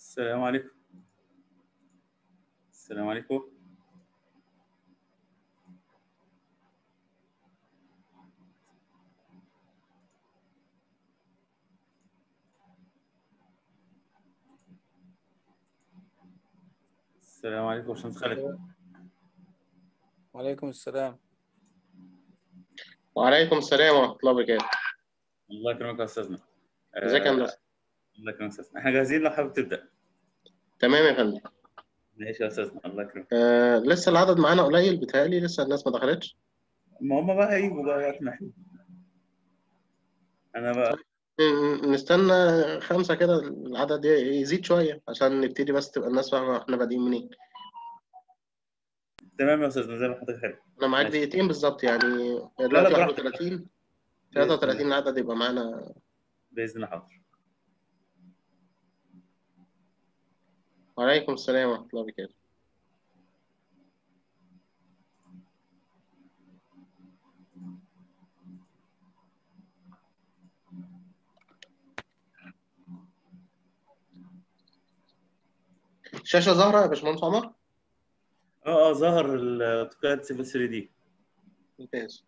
السلام عليكم. السلام عليكم. السلام عليكم يا باشمهندس خالد. وعليكم السلام. وعليكم السلام ورحمة الله وبركاته. الله يكرمك يا استاذنا. ازيك يا هندسة؟ الله يكرمك يا استاذنا، احنا جاهزين لو حابب تبدا. تمام يا فندم. ماشي يا استاذنا، الله يكرمك. لسه العدد معانا قليل بيتهيألي، لسه الناس ما دخلتش. ما هم بقى هيجوا بقى وقت ما احنا. انا بقى نستنى 5 كده العدد يزيد شوية عشان نبتدي، بس تبقى الناس فاهمة احنا بادئين منين. تمام يا استاذنا زي ما حضرتك حابب. أنا معاك ماشي. دقيقتين بالظبط يعني. لا لا دلوقتي براحتك. 31 باذن 33 الله. العدد يبقى معانا. باذن الله حاضر. وعليكم السلام ورحمة الله وبركاته. الشاشة ظاهرة يا باشمهندس عمر؟ ظهر الاوتوكاد سيفل 3 دي. ممتاز.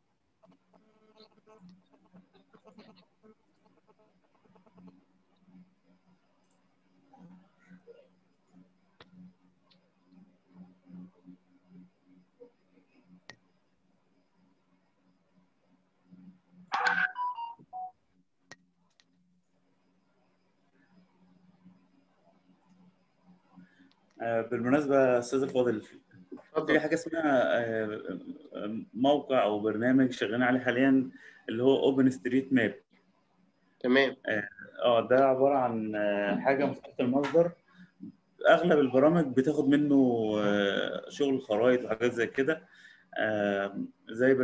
بالمناسبه يا استاذ الفاضل، في اتفضل. حاجه اسمها موقع او برنامج شغالين عليه حاليا اللي هو اوبن ستريت ماب. تمام. ده عباره عن حاجه مفتوحه المصدر. اغلب البرامج بتاخد منه شغل خرائط وحاجات زي كده. زي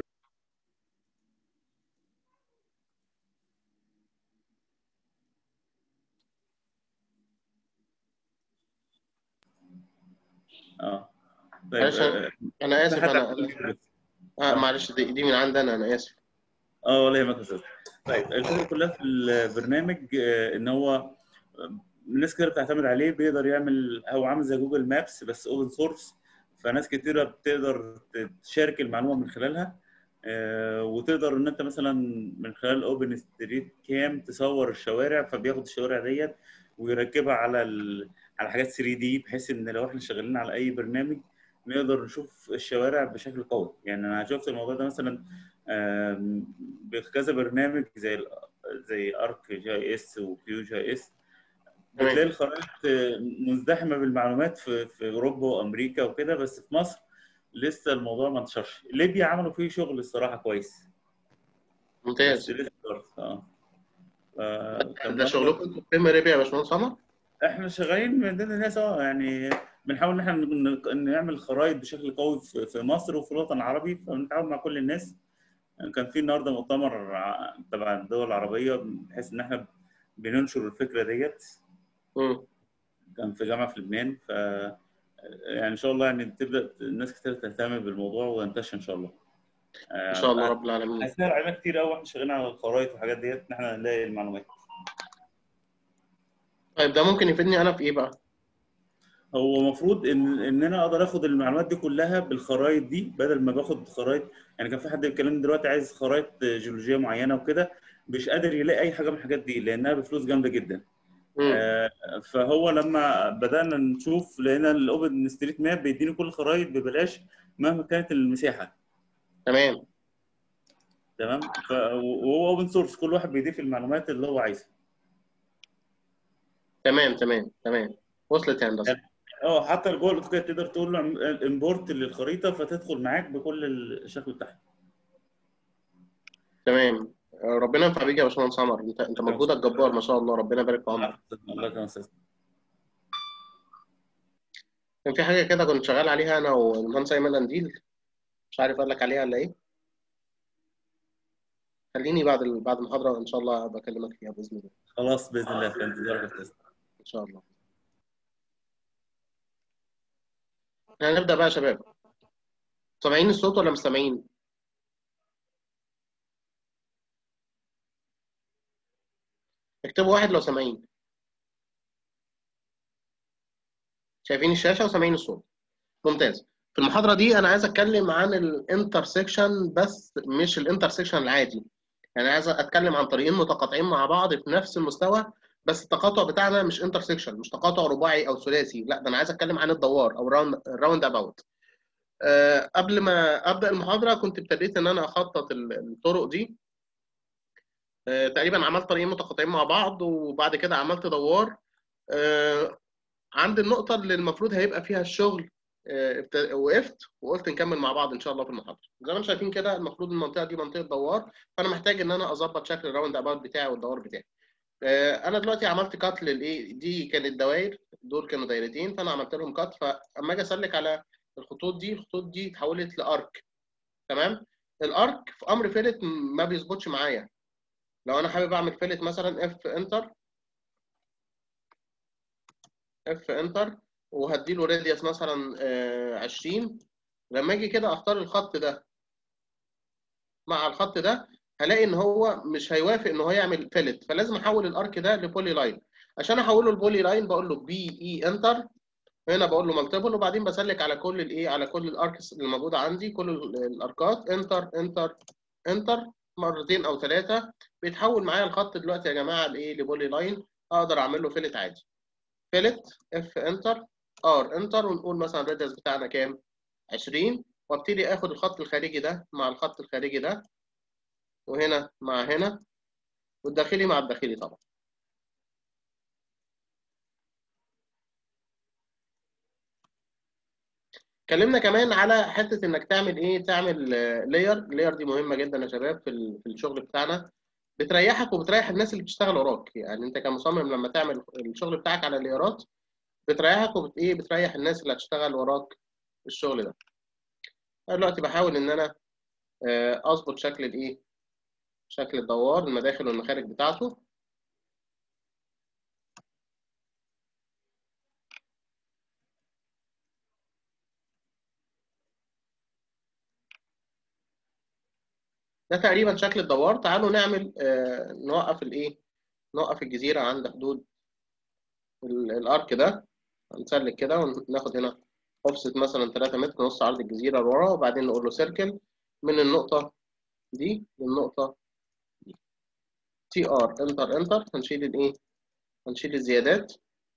طيب. معلش أنا في آسف. حد أنا عنده أنا اه معلش، دي من عندنا، أنا آسف. ولا يهمك يا استاذ. طيب الفكره كلها في البرنامج ان هو الناس كتير بتعتمد عليه، بيقدر يعمل، هو عامل زي جوجل مابس بس اوبن سورس. فناس كتيره بتقدر تشارك المعلومه من خلالها. وتقدر ان انت مثلا من خلال اوبن ستريت كام تصور الشوارع، فبياخد الشوارع ديت ويركبها على على حاجات 3 دي، بحيث ان لو احنا شغالين على اي برنامج نقدر نشوف الشوارع بشكل قوي. يعني انا شفت الموضوع ده مثلا بكذا برنامج زي ارك جي اس وكيو جي اس. تمام. بتلاقي الخرائط مزدحمه بالمعلومات في اوروبا وامريكا وكده، بس في مصر لسه الموضوع ما انتشرش. ليبيا عملوا فيه شغل الصراحه كويس، بس ممتاز. لسه برضه كان ده مبلغ. شغلكم انتوا في قمة ربح يا باشمهندس عمر؟ احنا شغالين من ضمن الناس يعني بنحاول ان احنا نعمل خرائط بشكل قوي في مصر وفي الوطن العربي، فبنتعاون مع كل الناس. كان في النهارده مؤتمر تبع الدول العربيه، بحيث ان احنا بننشر الفكره ديت. امم كان في جامعه في لبنان، يعني ان شاء الله يعني تبدا الناس كتير تهتم بالموضوع وينتشر ان شاء الله. ان شاء الله رب العالمين. هيسهل علينا كتير قوي واحنا شغالين على الخرائط والحاجات ديت ان احنا نلاقي المعلومات. طيب ده ممكن يفيدني انا في ايه بقى؟ هو المفروض ان انا اقدر اخد المعلومات دي كلها بالخرائط دي، بدل ما باخد خرائط. يعني كان في حد بيكلمني دلوقتي عايز خرائط جيولوجيه معينه وكده، مش قادر يلاقي اي حاجه من الحاجات دي لانها بفلوس جامده جدا. امم فهو لما بدانا نشوف لقينا الاوبن ستريت ماب بيديني كل الخرائط ببلاش مهما كانت المساحه. تمام. تمام. وهو اوبن سورس، كل واحد بيضيف المعلومات اللي هو عايزها. تمام. تمام. تمام. وصلت يا هندسه. يعني حتى جوه الاوتوكاد تقدر تقول له امبورت للخريطه فتدخل معاك بكل الشكل بتاعها. تمام. ربنا ينفع بيك يا باشمهندس عمر، انت مجهودك جبار ما شاء الله، ربنا يبارك في عمرك. الله يكرمك استاذ. كان في حاجه كده كنت شغال عليها انا والمهندس ايمن قنديل، مش عارف اقول لك عليها ولا ايه. خليني بعد المحاضره ان شاء الله بكلمك فيها باذن الله. خلاص باذن الله في انتظارك يا استاذ. ان شاء الله. هنبدا بقى يا شباب. سامعين الصوت ولا مش سامعين؟ اكتبوا واحد لو سامعين. شايفين الشاشه وسامعين الصوت؟ ممتاز. في المحاضره دي انا عايز اتكلم عن الانترسكشن، بس مش الانترسكشن العادي. يعني عايز اتكلم عن طريقين متقاطعين مع بعض في نفس المستوى، بس التقاطع بتاعنا مش انترسكشن، مش تقاطع رباعي او ثلاثي، لا ده انا عايز اتكلم عن الدوار او راوند اباوت. قبل ما ابدا المحاضره كنت ابتديت ان انا اخطط الطرق دي. تقريبا عملت طريقين متقاطعين مع بعض، وبعد كده عملت دوار. عند النقطه اللي المفروض هيبقى فيها الشغل وقفت وقلت نكمل مع بعض ان شاء الله في المحاضره. زي ما انتم شايفين كده المفروض المنطقه دي منطقه دوار، فانا محتاج ان انا اظبط شكل الراوند اباوت بتاعي والدوار بتاعي. انا دلوقتي عملت كات للايه دي، كانت دوائر، دول كانوا دايرتين، فانا عملت لهم كات. فاما اجي اسلك على الخطوط دي اتحولت لارك. تمام. الارك في امر فيلت ما بيظبطش معايا. لو انا حابب اعمل فيلت مثلا اف انتر وهدي له راديوس مثلا 20. لما اجي كده اختار الخط ده مع الخط ده، هلاقي ان هو مش هيوافق ان هو يعمل فيلت، فلازم احول الارك ده لبولي لاين. عشان احوله لبولي لاين بقول له بي اي انتر، هنا بقول له مالتيبل، وبعدين بسلك على كل الايه، على كل الاركس اللي موجوده عندي، كل الاركات، انتر انتر انتر مرتين او ثلاثه، بيتحول معايا الخط دلوقتي يا جماعه لايه، لبولي لاين. اقدر اعمل له فيلت عادي. فيلت اف انتر ار انتر، ونقول مثلا الراديوس بتاعنا كام؟ 20. وابتدي اخد الخط الخارجي ده مع الخط الخارجي ده، وهنا مع هنا، والداخلي مع الداخلي طبعا. اتكلمنا كمان على حته انك تعمل ايه، تعمل لاير دي مهمه جدا يا شباب في الشغل بتاعنا. بتريحك وبتريح الناس اللي بتشتغل وراك. يعني انت كمصمم لما تعمل الشغل بتاعك على لايرات بتريحك ايه، بتريح الناس اللي هتشتغل وراك الشغل ده. أنا دلوقتي بحاول ان انا اظبط شكل الايه، شكل الدوار، المداخل والمخارج بتاعته. ده تقريبا شكل الدوار. تعالوا نعمل نوقف الايه، نوقف الجزيره عند حدود الارك ده. هنسلك كده وناخد هنا اوفست مثلا 3 متر، نص عرض الجزيره لورا، وبعدين نقول له سيركل من النقطه دي للنقطه دي. تي ار انتر انتر. هنشيل الايه، هنشيل الزيادات.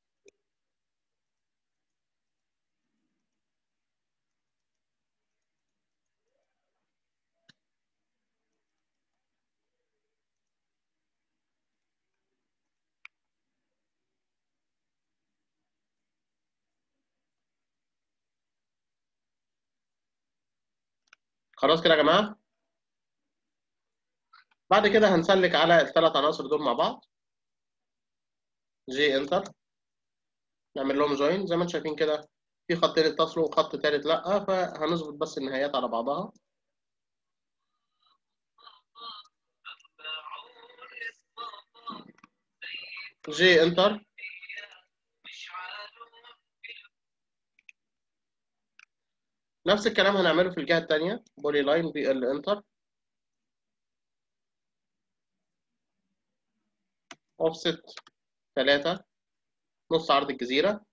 خلاص كده يا جماعه. بعد كده هنسلك على الثلاث عناصر دول مع بعض، جي انتر، نعمل لهم جوين. زي ما انتم شايفين كده في خطين اتصلوا وخط ثالث لا، فهنظبط بس النهايات على بعضها. جي انتر. نفس الكلام هنعمله في الجهه الثانيه، بولي لاين بي ال انتر، اوفست 3، نص عرض الجزيره.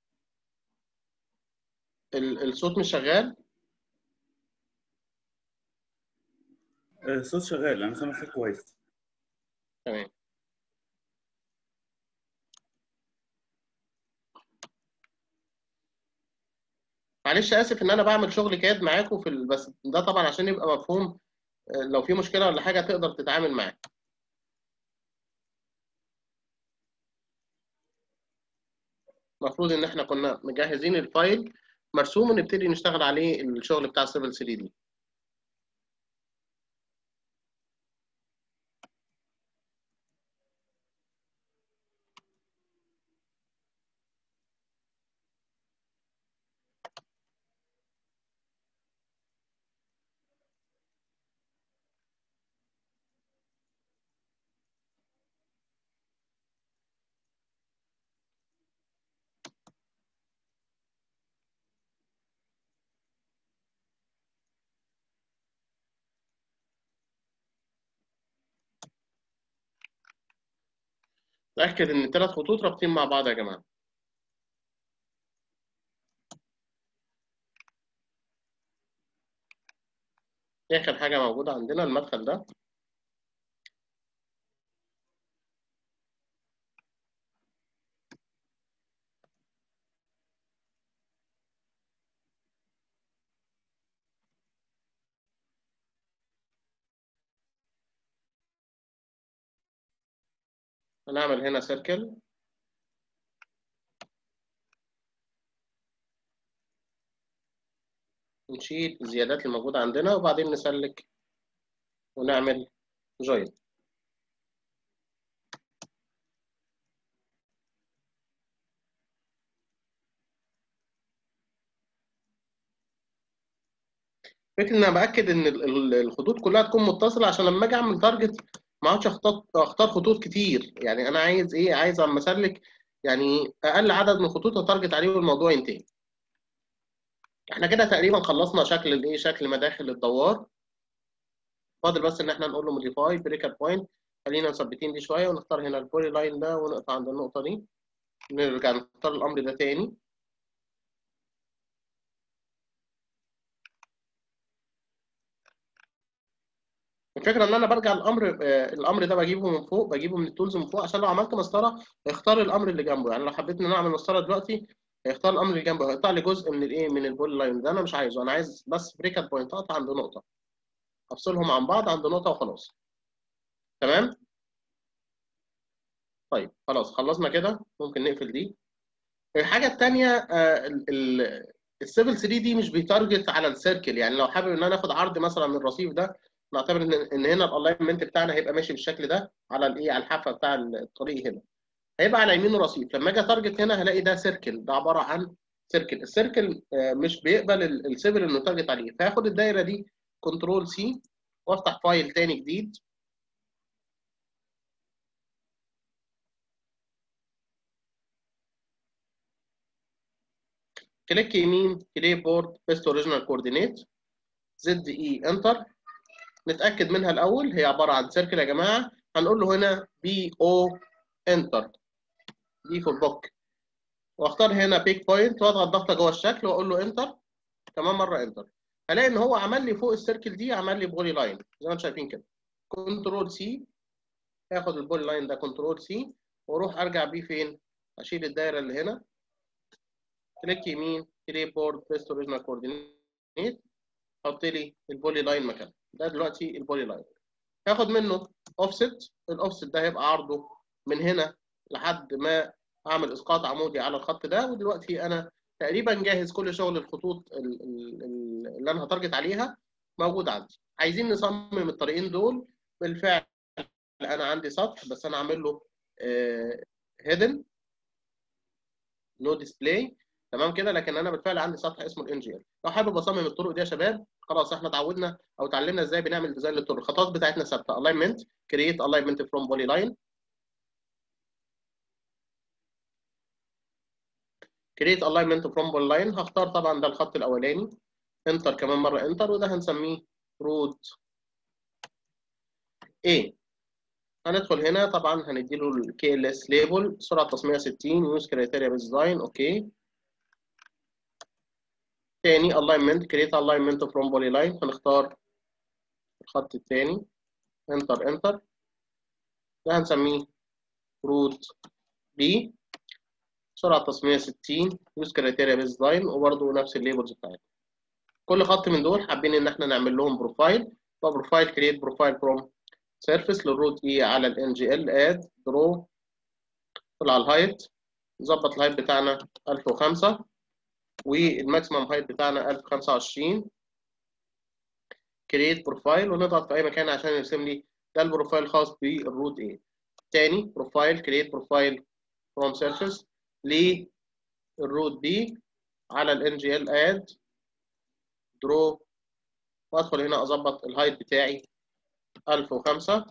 الصوت مش شغال. الصوت شغال، انا سامع صوت كويس. تمام. معلش اسف ان انا بعمل شغل كاد معاكم بس ده طبعا عشان يبقى مفهوم. لو في مشكله ولا حاجه تقدر تتعامل معاه. المفروض ان احنا كنا مجهزين الفايل مرسوم ونبتدي نشتغل عليه الشغل بتاع السيفل 3 دي. تاكد ان الثلاث خطوط رابطين مع بعض يا جماعه. اخر حاجه موجوده عندنا المدخل ده. هنعمل هنا سيركل، نشيل الزيادات الموجوده عندنا وبعدين نسلك ونعمل جوين. فكرة ان انا باكد ان الخطوط كلها تكون متصله عشان لما اجي اعمل تارجت ما اقعدش اختار خطوط كتير. يعني انا عايز ايه؟ عايز اما اسلك يعني اقل عدد من الخطوط اتارجت عليه والموضوع ينتهي. احنا كده تقريبا خلصنا شكل الايه، شكل مداخل الدوار. فاضل بس ان احنا نقول له موديفاي بريكر بوينت. خلينا مثبتين دي شويه ونختار هنا البولي لاين ده ونقطع عند النقطه دي. نرجع نختار الامر ده تاني. الفكره ان انا برجع الامر ده بجيبه من فوق، بجيبه من التولز من فوق عشان لو عملت مسطره يختار الامر اللي جنبه. يعني لو حبيت ان انا اعمل مسطره دلوقتي هيختار الامر اللي جنبه، هيقطع لي جزء من الايه، من البول لاين ده. انا مش عايزه، انا عايز بس بريكت بوينت اقطع عند نقطه، افصلهم عن بعض عند نقطه وخلاص. تمام. طيب خلاص خلصنا كده، ممكن نقفل دي. الحاجه الثانيه السيفل 3 دي مش بيتارجت على السيركل. يعني لو حابب ان انا اخد عرض مثلا من الرصيف ده، نعتبر ان هنا الالاينمنت بتاعنا هيبقى ماشي بالشكل ده على الايه، على الحافه بتاع الطريق هنا، هيبقى على يمينه رصيف. لما اجي اتارجت هنا هلاقي ده سيركل، ده عباره عن سيركل. السيركل مش بيقبل السيفل انه تارجت عليه، فهاخد الدايره دي كنترول سي وافتح فايل تاني جديد. كليك يمين، كلي بورد بيست اوريجينال كوردينيت، زد اي انتر. نتاكد منها الاول، هي عباره عن سيركل يا جماعه. هنقول له هنا بي او انتر، دي فور بوك، واختار هنا بيك بوينت واضغط ضغطه جوه الشكل واقول له انتر. كمان مره انتر. هلاقي ان هو عمل لي فوق السيركل دي، عمل لي بولي لاين زي ما انتم شايفين كده. كنترول سي، هاخد البولي لاين ده كنترول سي واروح ارجع بيه فين؟ اشيل الدايره اللي هنا، كليك يمين، كلي بورد بيست اوريجينال كوردينيت، حط لي البولي لاين مكانه. ده دلوقتي البولي لاين. هاخد منه اوفست. الاوفست ده هيبقى عرضه من هنا لحد ما اعمل اسقاط عمودي على الخط ده. ودلوقتي انا تقريبا جاهز، كل شغل الخطوط اللي انا هتارجت عليها موجود عندي. عايزين نصمم الطريقين دول. بالفعل انا عندي سطح بس انا عامل له هيدن نو ديسبلاي، تمام كده. لكن انا بالفعل عندي سطح اسمه الان جي ال. لو حابب اصمم الطرق دي يا شباب، خلاص احنا اتعودنا او اتعلمنا ازاي بنعمل ديزاين للطرق. الخطوات بتاعتنا ثابته: الاينمنت، كرييت الاينمنت فروم بولي لاين، كرييت الاينمنت فروم بولي لاين. هختار طبعا ده الخط الاولاني، انتر كمان مره انتر، وده هنسميه رود ايه. هندخل هنا طبعا هندي له الكي ال اس ليبل، سرعه تصميم 60، يوز كريتيريا ديزاين، اوكي. تاني الاينمنت، كرييت الاينمنت فروم بولي لاين، هنختار الخط الثاني، انتر انتر، ده هنسميه روت بي، سرعه تصميم 60، يوز كريتيريا بيز لاين، وبرده نفس الليبلز بتاعتنا. كل خط من دول حابين ان احنا نعمل لهم بروفايل، فبروفايل كرييت بروفايل فروم سيرفيس للروت اي على الان جي ال، اد درو، طلع الهايت، نظبط الهايت بتاعنا 1005 والماكسيمم هايت بتاعنا 1025. كرييت بروفايل ونضغط في اي مكان عشان يرسم لي ده البروفايل الخاص بالروت اي. تاني بروفايل كرييت بروفايل فروم سيرفيس للروت بي على الان جي ال، اد درو، وادخل هنا اظبط الهايت بتاعي 1005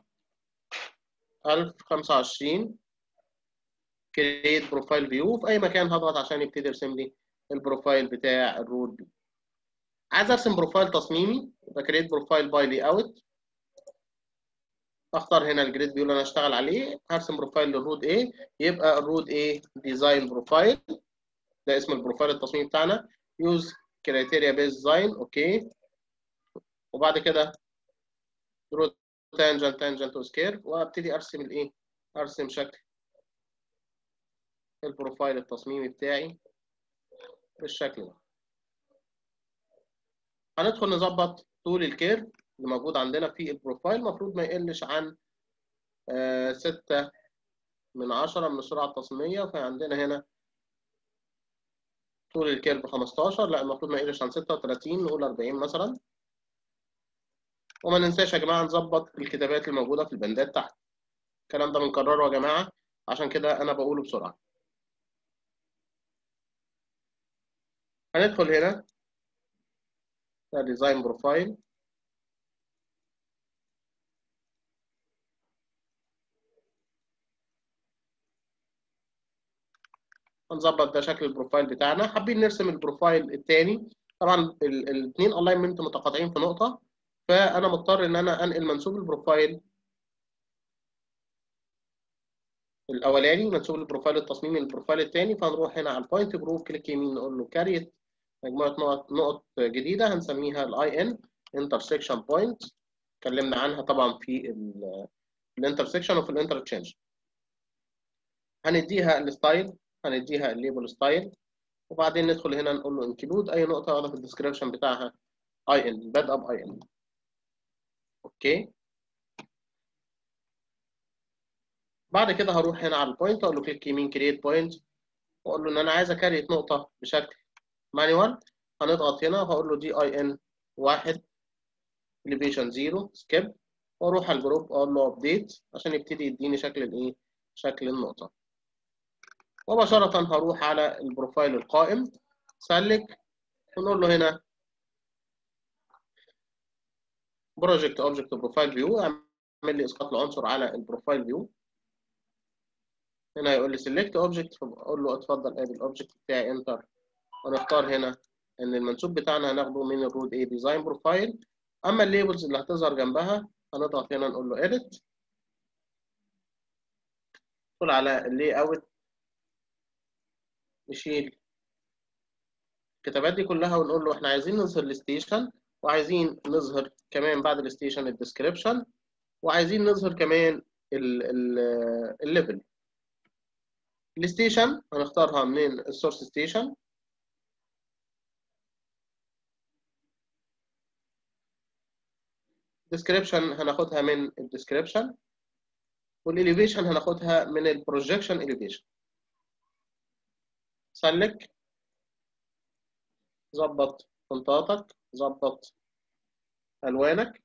1025. كرييت بروفايل فيو، في اي مكان هضغط عشان يبتدي يرسم لي البروفايل بتاع الروت بي. عايز ارسم بروفايل تصميمي، يبقى كرييت بروفايل باي لي اوت، اختار هنا الجريد فيو اللي انا اشتغل عليه، هرسم بروفايل للروت ايه، يبقى الروت ايه ديزاين بروفايل، ده اسم البروفايل التصميمي بتاعنا. يوز كرايتيريا بيز ديزاين، اوكي. وبعد كده درو تانجنت وسكير، وابتدي ارسم الايه؟ ارسم شكل البروفايل التصميمي بتاعي بالشكل ده. هندخل نظبط طول الكيرف اللي موجود عندنا في البروفايل، المفروض ما يقلش عن 6 من 10 من السرعة التصميمية. فعندنا هنا طول الكيرف 15، لا المفروض ما يقلش عن 36، نقول 40 مثلا. وما ننساش يا جماعة نظبط الكتابات الموجودة في البندات تحت. الكلام ده بنكرره يا جماعة، عشان كده أنا بقوله بسرعة. هندخل هنا ديزاين بروفايل، هنظبط ده شكل البروفايل بتاعنا. حابين نرسم البروفايل الثاني، طبعا الاثنين الاينمنت متقاطعين في نقطه، فانا مضطر ان انا انقل منسوب البروفايل الاولاني، منسوب البروفايل التصميمي للبروفايل الثاني. فهنروح هنا على البوينت جروب، كليك يمين، نقول له كاريت مجموعه نقط جديده هنسميها الاي ان انترسكشن بوينت. اتكلمنا عنها طبعا في الانترسكشن وفي الانترتشينج. هنديها الستايل، هنديها الليبل ستايل، وبعدين ندخل هنا نقول له انكلود اي نقطه واخده في الديسكربشن بتاعها اي ان، باد اب اي ان. اوكي. بعد كده هروح هنا على البوينت، اقول له كليك يمين كرييت بوينت، واقول له ان انا عايز اكريت نقطه بشكل مانيوال. هنضغط هنا وهقول له دي اي ان 1 elevation 0 سكيب، واروح على الجروب اقول له ابديت عشان يبتدي يديني شكل الايه؟ شكل النقطه. مباشره هروح على البروفايل القائم، سلك، ونقول له هنا بروجكت اوبجكت بروفايل فيو، اعمل لي اسقاط العنصر على البروفايل فيو. هنا يقول لي سيلكت اوبجكت، فاقول له اتفضل ادي الاوبجكت بتاعي، انتر. ونختار هنا ان المنسوب بتاعنا هناخده من الرود اي ديزاين بروفايل. اما الليبلز اللي هتظهر جنبها هنضغط هنا نقول له اديت، ندخل على اللي اوت، نشيل الكتابات دي كلها ونقول له احنا عايزين نظهر الستيشن، وعايزين نظهر كمان بعد الستيشن الديسكريبشن، وعايزين نظهر كمان الليفل. الستيشن هنختارها من السورس ستيشن، ديسكريبشن هناخدها من الديسكريبشن، والاليفيشن هناخدها من البروجكشن اليفيشن. سلك، ظبط فونتاتك، ظبط الوانك.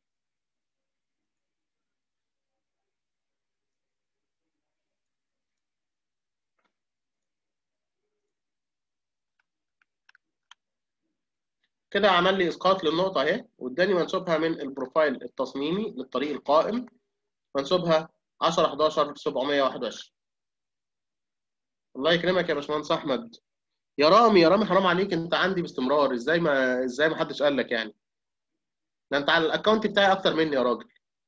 كده عمل لي اسقاط للنقطه اهي، واداني منسوبها من البروفايل التصميمي للطريق القائم، منسوبها 10 11 721. الله يكرمك يا باشمهندس احمد. يا رامي، يا رامي حرام عليك، انت عندي باستمرار، ازاي ما حدش قال لك يعني؟ ده انت على الاكونت بتاعي اكتر مني يا راجل.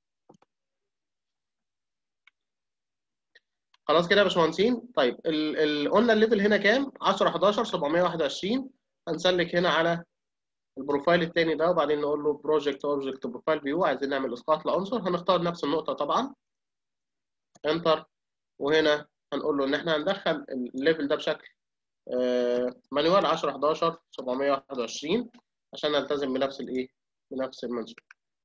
خلاص كده يا باشمهندسين. طيب قلنا الليفل هنا كام؟ 10 11 721. هنسلك هنا على البروفايل الثاني ده، وبعدين نقول له بروجكت اوبجكت بروفايل فيو، عايزين نعمل اسقاط لعنصر. هنختار نفس النقطه طبعا، انتر. وهنا هنقول له ان احنا هندخل الليفل ده بشكل مانيوال 10 11 721 عشان نلتزم بنفس الايه؟ بنفس المنسوب.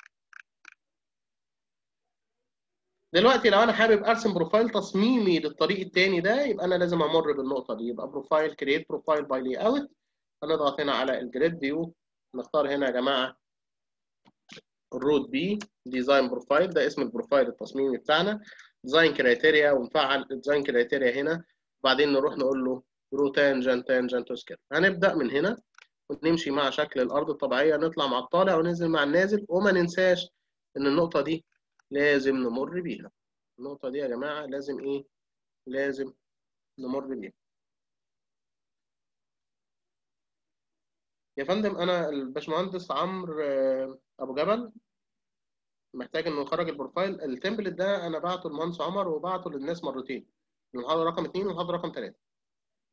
دلوقتي لو انا حابب ارسم بروفايل تصميمي للطريق الثاني ده، يبقى انا لازم امر بالنقطه دي. يبقى بروفايل كرييت بروفايل باي لي اوت، هنضغط هنا على الجريد فيو، نختار هنا يا جماعه الرود بي ديزاين بروفايل، ده اسم البروفايل التصميمي بتاعنا. ديزاين كرايتيريا، ونفعل الديزاين كرايتيريا هنا، وبعدين نروح نقول له درو تانجنت وسكيل. هنبدا من هنا ونمشي مع شكل الارض الطبيعيه، نطلع مع الطالع وننزل مع النازل. وما ننساش ان النقطه دي لازم نمر بيها. النقطه دي يا جماعه لازم ايه؟ لازم نمر بيها. يا فندم انا الباشمهندس عمرو ابو جبل محتاج انه يخرج البروفايل. التمبلت ده انا بعته للمهندس عمر وبعته للناس مرتين، المحاضره رقم 2 والمحاضره رقم 3.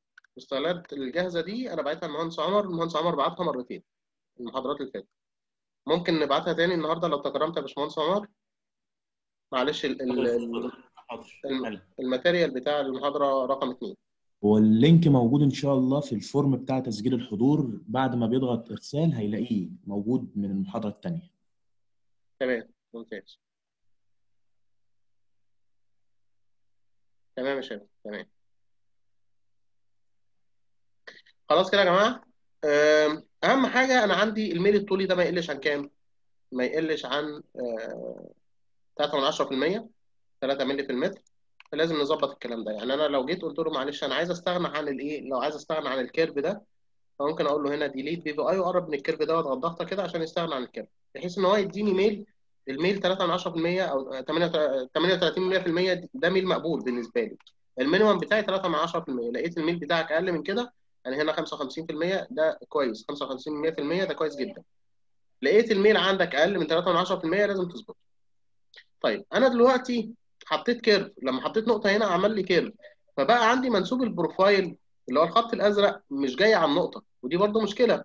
الاستايلات الجاهزه دي انا بعتها للمهندس عمر، المهندس عمر بعتها مرتين المحاضرات اللي فاتت. ممكن نبعتها تاني النهارده لو تكرمت يا باشمهندس عمر. معلش حاضر. الماتيريال بتاع المحاضره رقم 2. هو اللينك موجود ان شاء الله في الفورم بتاع تسجيل الحضور، بعد ما بيضغط ارسال هيلاقيه موجود من المحاضرة التانية. تمام، ممتاز. تمام يا شباب، تمام. خلاص كده يا جماعه. اهم حاجه انا عندي الميل الطولي ده ما يقلش عن كام؟ ما يقلش عن 3/10%، 3 مللي في المتر. فلازم نظبط الكلام ده. يعني انا لو جيت قلت له معلش انا عايز استغنى عن الايه، لو عايز استغنى عن الكيرف ده، فممكن اقول له هنا ديليت بي في اي واقرب من الكيرف ده واضغط ضغطه كده عشان يستغنى عن الكيرف، بحيث ان هو يديني ميل. الميل 3/10% او 38% ده ميل مقبول بالنسبه لي. المينيمم بتاعي 3/10%. لقيت الميل بتاعك اقل من كده، يعني هنا 55%، ده كويس. 55% ده كويس جدا. لقيت الميل عندك اقل من 3/10% لازم تظبط. طيب انا دلوقتي حطيت كيرف، لما حطيت نقطه هنا عمل لي كيرف، فبقى عندي منسوب البروفايل اللي هو الخط الازرق مش جاي على النقطه، ودي برضو مشكله.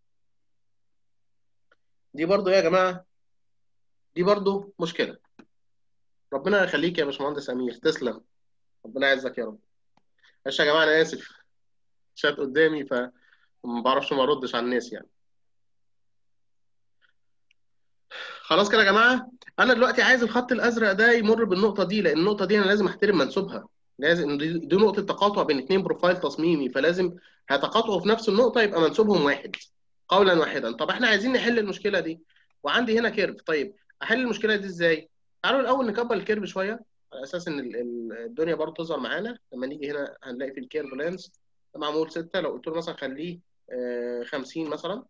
دي برضو يا جماعه، دي برضو مشكله. ربنا يخليك يا باشمهندس امير، تسلم. ربنا يعزك يا رب. معلش يا جماعه انا اسف، شات قدامي فما بعرفش ما اردش على الناس يعني. خلاص كده يا جماعه، انا دلوقتي عايز الخط الازرق ده يمر بالنقطه دي، لان النقطه دي انا لازم احترم منسوبها. لازم دي نقطه تقاطع بين اثنين بروفايل تصميمي، فلازم هيتقاطعوا في نفس النقطه يبقى منسوبهم واحد قولا واحدا. طب احنا عايزين نحل المشكله دي، وعندي هنا كيرف. طيب احل المشكله دي ازاي؟ تعالوا الاول نكبر الكيرف شويه على اساس ان الدنيا برضه تظهر معانا. لما نيجي هنا هنلاقي في الكيرف لينس معمول 6. لو قلت له مثلا خليه 50 مثلا،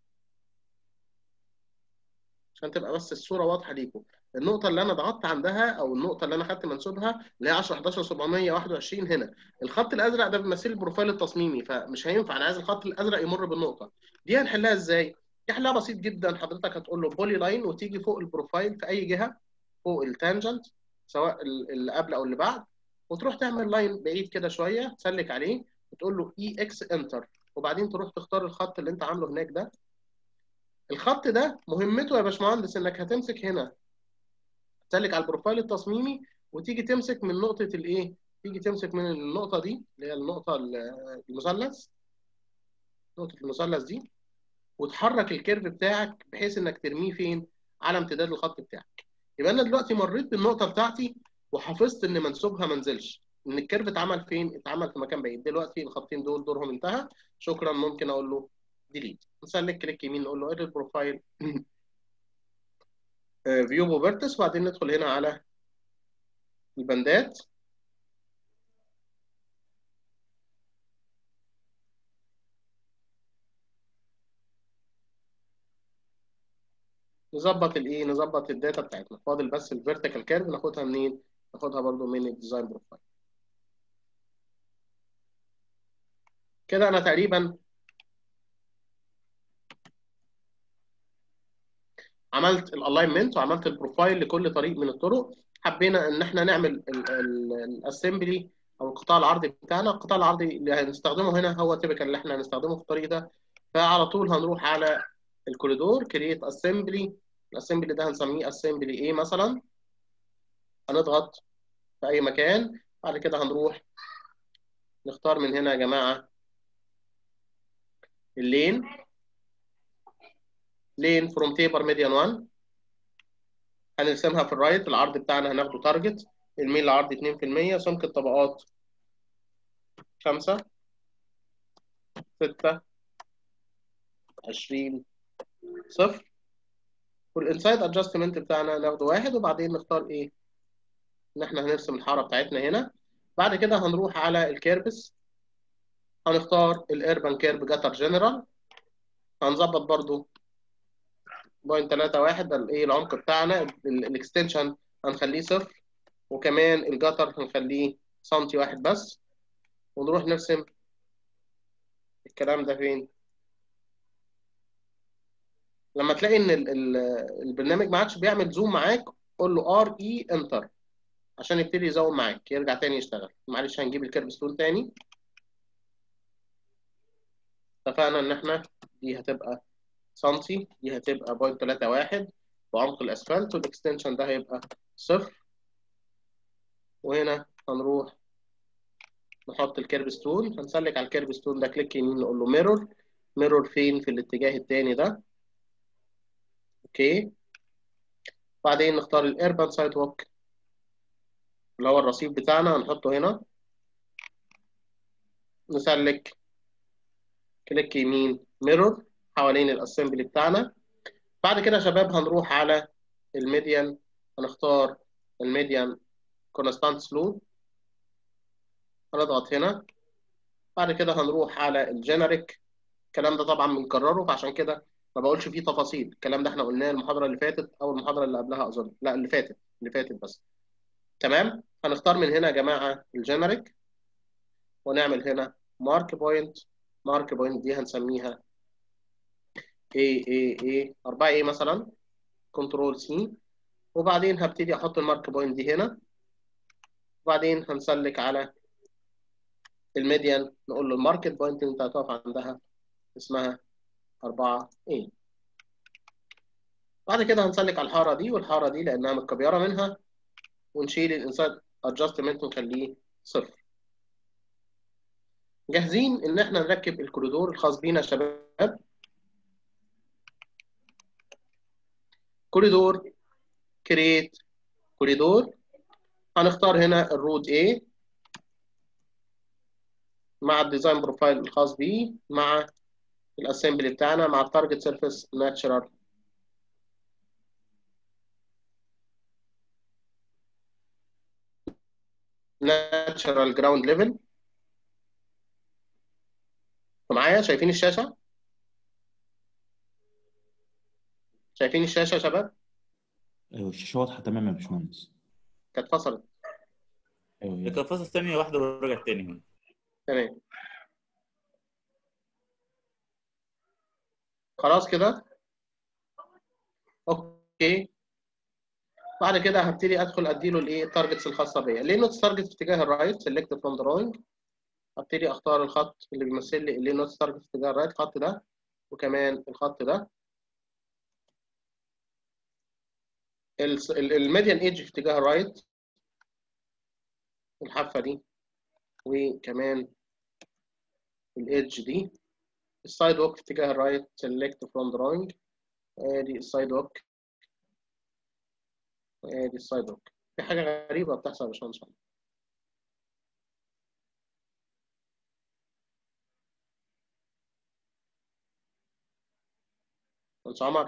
عشان تبقى بس الصوره واضحه ليكم. النقطه اللي انا ضغطت عندها او النقطه اللي انا خدت منسوبها اللي هي 10 11 721 هنا، الخط الازرق ده بيمثل البروفايل التصميمي، فمش هينفع. انا عايز الخط الازرق يمر بالنقطه دي. هنحلها ازاي؟ دي حلها بسيط جدا. حضرتك هتقول له بولي لاين وتيجي فوق البروفايل في اي جهه فوق التانجنت، سواء اللي قبل او اللي بعد، وتروح تعمل لاين بعيد كده شويه تسلك عليه وتقول له اي اكس انتر، وبعدين تروح تختار الخط اللي انت عامله هناك ده. الخط ده مهمته يا باشمهندس انك هتمسك هنا تسلك على البروفايل التصميمي، وتيجي تمسك من نقطه الايه، تيجي تمسك من النقطه دي اللي هي النقطه المثلث، نقطه المثلث دي، وتحرك الكيرف بتاعك بحيث انك ترميه فين؟ على امتداد الخط بتاعك. يبقى انا دلوقتي مريت بالنقطه بتاعتي وحفظت ان منسوبها ما نزلش، ان الكيرف اتعمل فين؟ اتعمل في مكان بعيد. دلوقتي الخطين دول دورهم انتهى، شكرا. ممكن اقول له ديليت، نسلك كليك يمين نقول له اديت بروفايل فيو بوفيرتس، وبعدين ندخل هنا على البندات. نظبط الايه، نظبط الداتا بتاعتنا. فاضل بس الفيرتيكال كيرف ناخدها منين؟ ناخدها برضو من الديزاين بروفايل. كده انا تقريبا عملت الالاينمنت وعملت البروفايل لكل طريق من الطرق. حبينا ان احنا نعمل الاسمبلي او القطاع العرضي بتاعنا. القطاع العرضي اللي هنستخدمه هنا هو تيبيكال اللي احنا هنستخدمه في الطريق ده. فعلى طول هنروح على الكوريدور كرييت اسمبلي. الاسمبلي ده هنسميه اسمبلي ايه مثلا، هنضغط في اي مكان. بعد كده هنروح نختار من هنا يا جماعه اللين، لين فروم تيبر ميديان 1. هنرسمها في الرايت. العرض بتاعنا هناخده تارجت، الميل العرض 2%، سمك الطبقات 5 6 20 0، والانسايد ادجستمنت بتاعنا ناخده 1. وبعدين نختار ايه؟ ان احنا هنرسم الحاره بتاعتنا هنا. بعد كده هنروح على الكيربس، هنختار الاربان كيرب جاتر جنرال. هنظبط برضو 0.31 ده الايه العمق بتاعنا. الاكستنشن هنخليه 0، وكمان الجاتر هنخليه سنتي 1 بس. ونروح نرسم الكلام ده فين؟ لما تلاقي ان البرنامج ما عادش بيعمل زوم معاك، قول له ار اي انتر عشان يبتدي يزوم معاك يرجع تاني يشتغل. معلش هنجيب الكيربس تول تاني. اتفقنا ان احنا دي هتبقى سنتي، دي هتبقى 0.31 بعمق الاسفلت، والاكستنشن ده هيبقى 0. وهنا هنروح نحط الكيرب ستون، هنسلك على الكيرب ستون ده، كليك يمين نقول له ميرور. ميرور فين؟ في الاتجاه الثاني ده. اوكي. بعدين نختار الاربان سايد ووك اللي هو الرصيف بتاعنا، هنحطه هنا. نسلك، كليك يمين ميرور حوالين الاسمبلي بتاعنا. بعد كده يا شباب هنروح على الميديان، هنختار الميديان كونستانت سلو، هنضغط هنا. بعد كده هنروح على الجينيريك، الكلام ده طبعا بنكرره، فعشان كده ما بقولش فيه تفاصيل، الكلام ده احنا قلناه المحاضره اللي فاتت او المحاضره اللي قبلها اظن، لا اللي فاتت بس. تمام. هنختار من هنا يا جماعه الجينيريك، ونعمل هنا مارك بوينت. مارك بوينت دي هنسميها A 4A مثلا، كنترول سي. وبعدين هبتدي احط المارك بوينت دي هنا. وبعدين هنسلك على الميديان، نقول له الماركت بوينت اللي انت هتقف عندها اسمها 4A. بعد كده هنسلك على الحاره دي والحاره دي لانها متكبره منها، ونشيل الانسايد ادجستمنت ونخليه 0. جاهزين ان احنا نركب الكوريدور الخاص بينا يا شباب. كوريدور، كريت كوريدور. هنختار هنا الرود A مع الديزاين بروفايل الخاص بيه، مع الاسمبلي بتاعنا، مع التارجت سيرفيس ناتشرال جراوند ليفل. معايا؟ شايفين الشاشه؟ شايفين الشاشه يا شباب؟ ايوه الشاشه واضحه تمام يا باشمهندس. كانت فصلت. ايوه كان فاصل ثانيه واحده ورجعت تاني هنا. تمام. خلاص كده. اوكي. بعد كده هبتدي ادخل اديله الايه التارجتس الخاصه بيا. ليه نوتس تارجت في اتجاه الرايت، سيلكت فروم دراينج. هبتدي اختار الخط اللي بيمثل لي اللي نوتس تارجت في اتجاه الرايت، الخط ده وكمان الخط ده. الميديان ايدج في اتجاه الرايت، الحافه دي، وكمان الايدج دي. السايد ووك في اتجاه الرايت، سيلكت فروم دراينج. ادي السايد ووك، ادي السايد ووك. في حاجه غريبه بتحصل يا باشمهندس. باشمهندس عمر.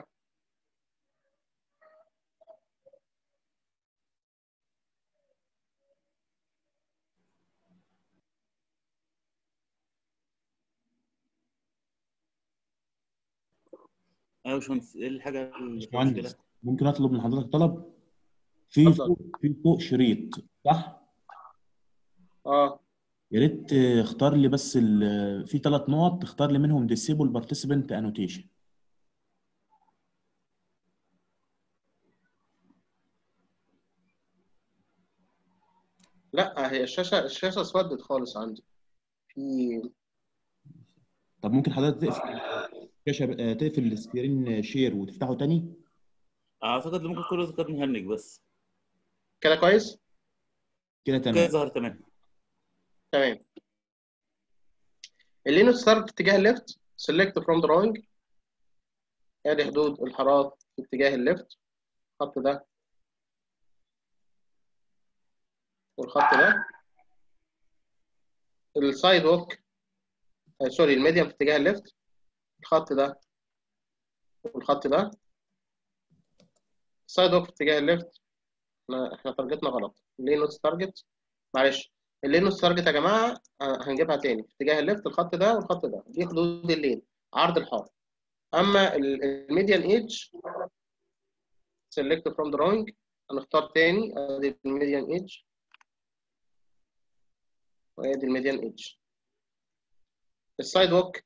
ايوه يا باشمهندس، ايه الحاجه اللي فيها باشمهندس مشكله؟ ممكن اطلب من حضرتك طلب؟ في اتفضل. فوق شريط صح؟ اه يا ريت اختار لي بس في 3 نقط تختار لي منهم disable participant annotation. لا، هي الشاشه اسودت خالص عندي. في طب ممكن حضرتك تقفل الشاشه، تقفل السكرين شير وتفتحه تاني؟ اعتقد ممكن كله كان مهنج بس. كده كويس. كده كده تمام. ظهر تمام. تمام. اللينوس ستارت في اتجاه الليفت، سيلكت فروم دراينج. ادي حدود الحارات في اتجاه الليفت، الخط ده والخط ده. السايد ووك سوري الميديم في اتجاه الليفت، الخط ده والخط ده. السايد ووك في اتجاه الليفت، احنا تارجتنا غلط. اللينوس تارجت، معلش. اللينوس تارجت يا جماعه هنجيبها تاني في اتجاه الليفت، الخط ده والخط ده، دي حدود اللين، عرض الحائط. اما الميديان ايدج، سيلكت فروم دراينج. هنختار تاني، ادي الميديان ايدج وادي الميديان ايدج. السايد ووك،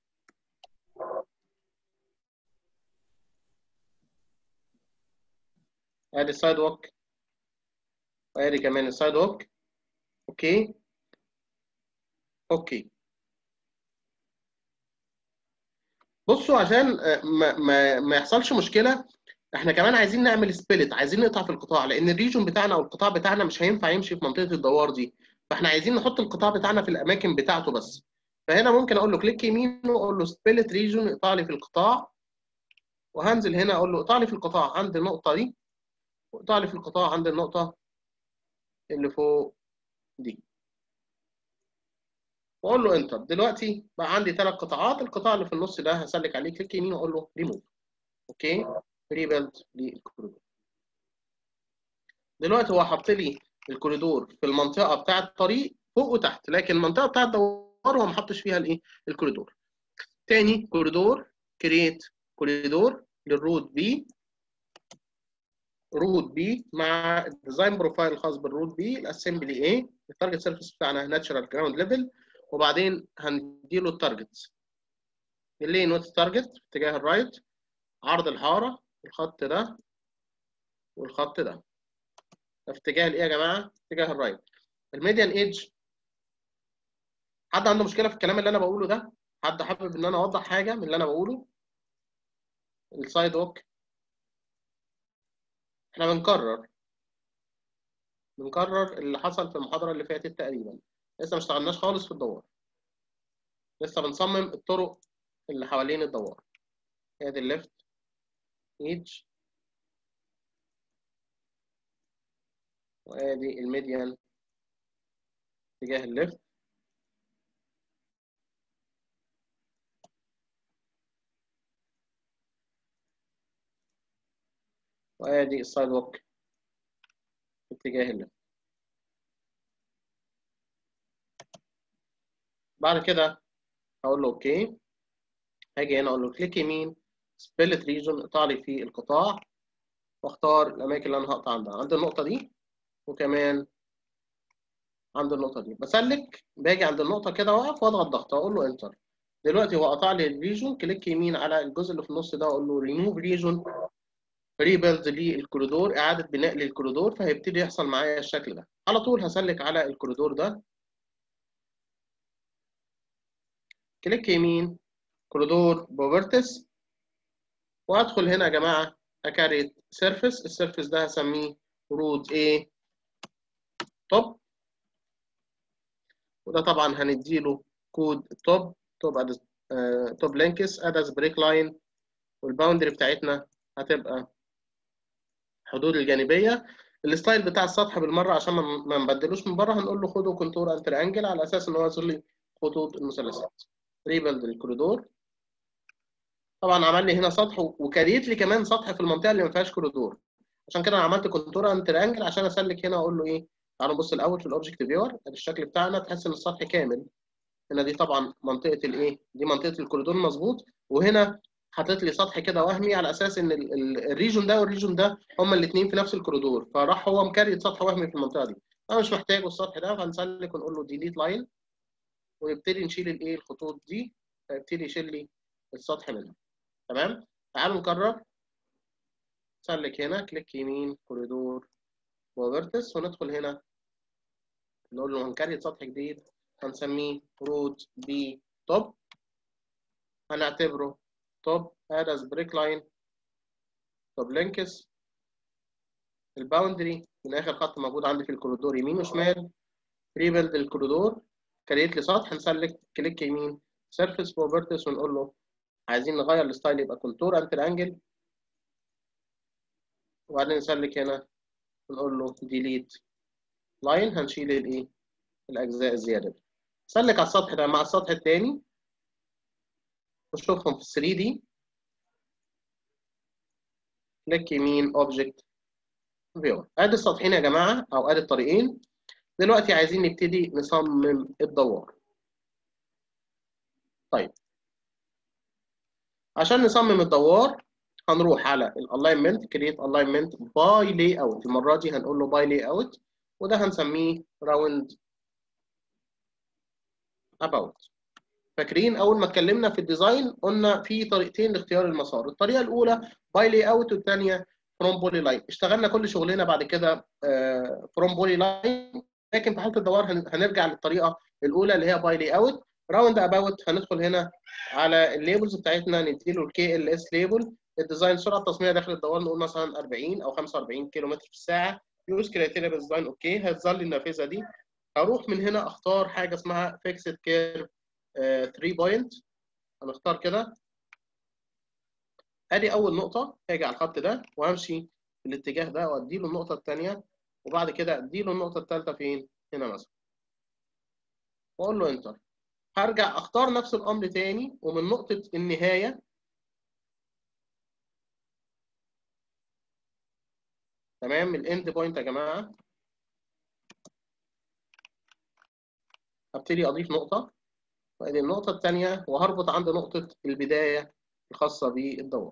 ادي السايد ووك وادي كمان السايد ووك. اوكي اوكي. بصوا عشان ما يحصلش مشكله، احنا كمان عايزين نعمل سبلت، عايزين نقطع في القطاع، لان الريجون بتاعنا او القطاع بتاعنا مش هينفع يمشي في منطقه الدوار دي، فاحنا عايزين نحط القطاع بتاعنا في الاماكن بتاعته بس. فهنا ممكن اقول له كليك يمين واقول له سبلت ريجون، اقطع لي في القطاع، وهنزل هنا اقول له اقطع لي في القطاع عند النقطه دي، واقطع لي في القطاع عند النقطه اللي فوق دي، واقول له انتر. دلوقتي بقى عندي 3 قطاعات، القطاع اللي في النص ده هسلك عليه كليك يمين واقول له ريموف. اوكي، ريبيلد للكوريدور. دلوقتي هو حط لي الكوريدور في المنطقه بتاعه الطريق فوق وتحت، لكن المنطقه بتاعه الدوار هو ما حطش فيها الايه؟ الكوريدور. تاني كوريدور، كرييت كوريدور للروت بي، روت بي مع الديزاين بروفايل الخاص بالروت بي، الاسمبلي ايه، التارجت سيرفيس بتاعنا ناتشرال جراوند ليفل، وبعدين هنديله التارجت اللين ويت تارجت في اتجاه الرايت، عرض الحاره الخط ده والخط ده في اتجاه الايه يا جماعه؟ في اتجاه الرايت. الميديان ايدج، حد عنده مشكله في الكلام اللي انا بقوله ده؟ حد حابب ان انا اوضح حاجه من اللي انا بقوله؟ السايد ووك، احنا بنكرر اللي حصل في المحاضره اللي فاتت تقريبا، لسه ما اشتغلناش خالص في الدوار، لسه بنصمم الطرق اللي حوالين الدوار. ادي الليفت ايدج، وادي الميديان اتجاه الليفت، وادي السايد ووك في اتجاه الليفت. بعد كده هقول له اوكي، هاجي هنا اقول له كليك يمين سبلت ريجون، اقطع لي في القطاع، واختار الاماكن اللي انا هقطع عندها، عند النقطه دي وكمان عند النقطه دي. بسلك، باجي عند النقطه كده واقف واضغط ضغط واقول له انتر. دلوقتي هو قطع لي الريجون، كليك يمين على الجزء اللي في النص ده اقول له ريموف ريجون، ريبيلد للكوريدور، اعاده بناء للكوريدور، فهيبتدي يحصل معايا الشكل ده. على طول هسلك على الكوريدور ده، كليك يمين كوريدور بروبرتيز، وادخل هنا يا جماعه اكريت سيرفيس، السيرفيس ده هسميه رود ايه توب، وده طبعا هنديله كود توب، توب لينكس ادز بريك لاين، والباوندري بتاعتنا هتبقى حدود الجانبيه. الستايل بتاع السطح بالمره عشان ما نبدلوش من بره، هنقول له خده كونتور انتر انجل على اساس ان هو يظهر لي خطوط المثلثات. ريبلد الكوريدور، طبعا عمل لي هنا سطح وكريت لي كمان سطح في المنطقه اللي ما فيهاش كوريدور، عشان كده انا عملت كونتور انتر انجل عشان اسلك هنا اقول له ايه. تعالوا نبص الاول في الاوبجكت فيور، ادي الشكل بتاعنا، تحس ان السطح كامل. هنا دي طبعا منطقه الايه؟ دي منطقه الكوريدور مظبوط، وهنا حاطط لي سطح كده وهمي على اساس ان الريجون ده والريجون ده هما الاثنين في نفس الكوريدور، فراح هو مكريت سطح وهمي في المنطقه دي. انا مش محتاجه السطح ده، فهنسلك ونقول له ديليت لاين، ونبتدي نشيل الايه؟ الخطوط دي، فيبتدي يشيل لي السطح منها. تمام؟ تعالوا نكرر، سلك هنا كليك يمين كوريدور وفيرتس، وندخل هنا نقول له هنكريت سطح جديد هنسميه روت بي توب، هنعتبره توب ادز بريك لاين، توب لينكس، الباوندري من اخر خط موجود عندي في الكوريدور يمين وشمال، ريبيلد الكوريدور، كريت لي سطح، هنسلك كليك يمين سيرفيس بروبرتيز ونقول له عايزين نغير الستايل يبقى كونتور انتر انجل، وبعدين نسلك هنا ونقول له ديليت لاين، هنشيل الايه؟ الاجزاء الزياده دي. سلك على السطح ده مع السطح الثاني وشوفهم في 3 دي، كليك يمين اوبجكت فيور. ادي السطحين يا جماعه او ادي الطريقين. دلوقتي عايزين نبتدي نصمم الدوار. طيب عشان نصمم الدوار هنروح على الالاينمنت، كريت الاينمنت باي لاي اوت، المره دي هنقول له باي لاي اوت، وده هنسميه راوند اباوت. فاكرين اول ما اتكلمنا في الديزاين قلنا في طريقتين لاختيار المسار، الطريقه الاولى باي لاي اوت والثانيه فروم بولي لاين. اشتغلنا كل شغلنا بعد كده فروم بولي لاين، لكن في حاله الدوار هنرجع للطريقه الاولى اللي هي باي لاي اوت، راوند اباوت هندخل هنا على الليبلز بتاعتنا، نديله الكي ال اس ليبل. الديزاين سرعه التصميم داخل الدوار نقول مثلا 40 او 45 كيلو متر في الساعه. يوز كرايتيريا بالديزاين اوكي، هتظل لي النافذه دي. هروح من هنا اختار حاجه اسمها فيكسد كيرف 3 بوينت. هنختار كده، ادي اول نقطه. هاجي على الخط ده وامشي في الاتجاه ده وادي له النقطه الثانيه، وبعد كده ادي له النقطه الثالثه فين؟ هنا مثلا، واقول له انتر. هرجع اختار نفس الامر تاني، ومن نقطه النهايه تمام، الاند بوينت يا جماعه، هبتدي اضيف نقطه، وادي النقطه الثانيه، وهربط عند نقطه البدايه الخاصه بالدوار.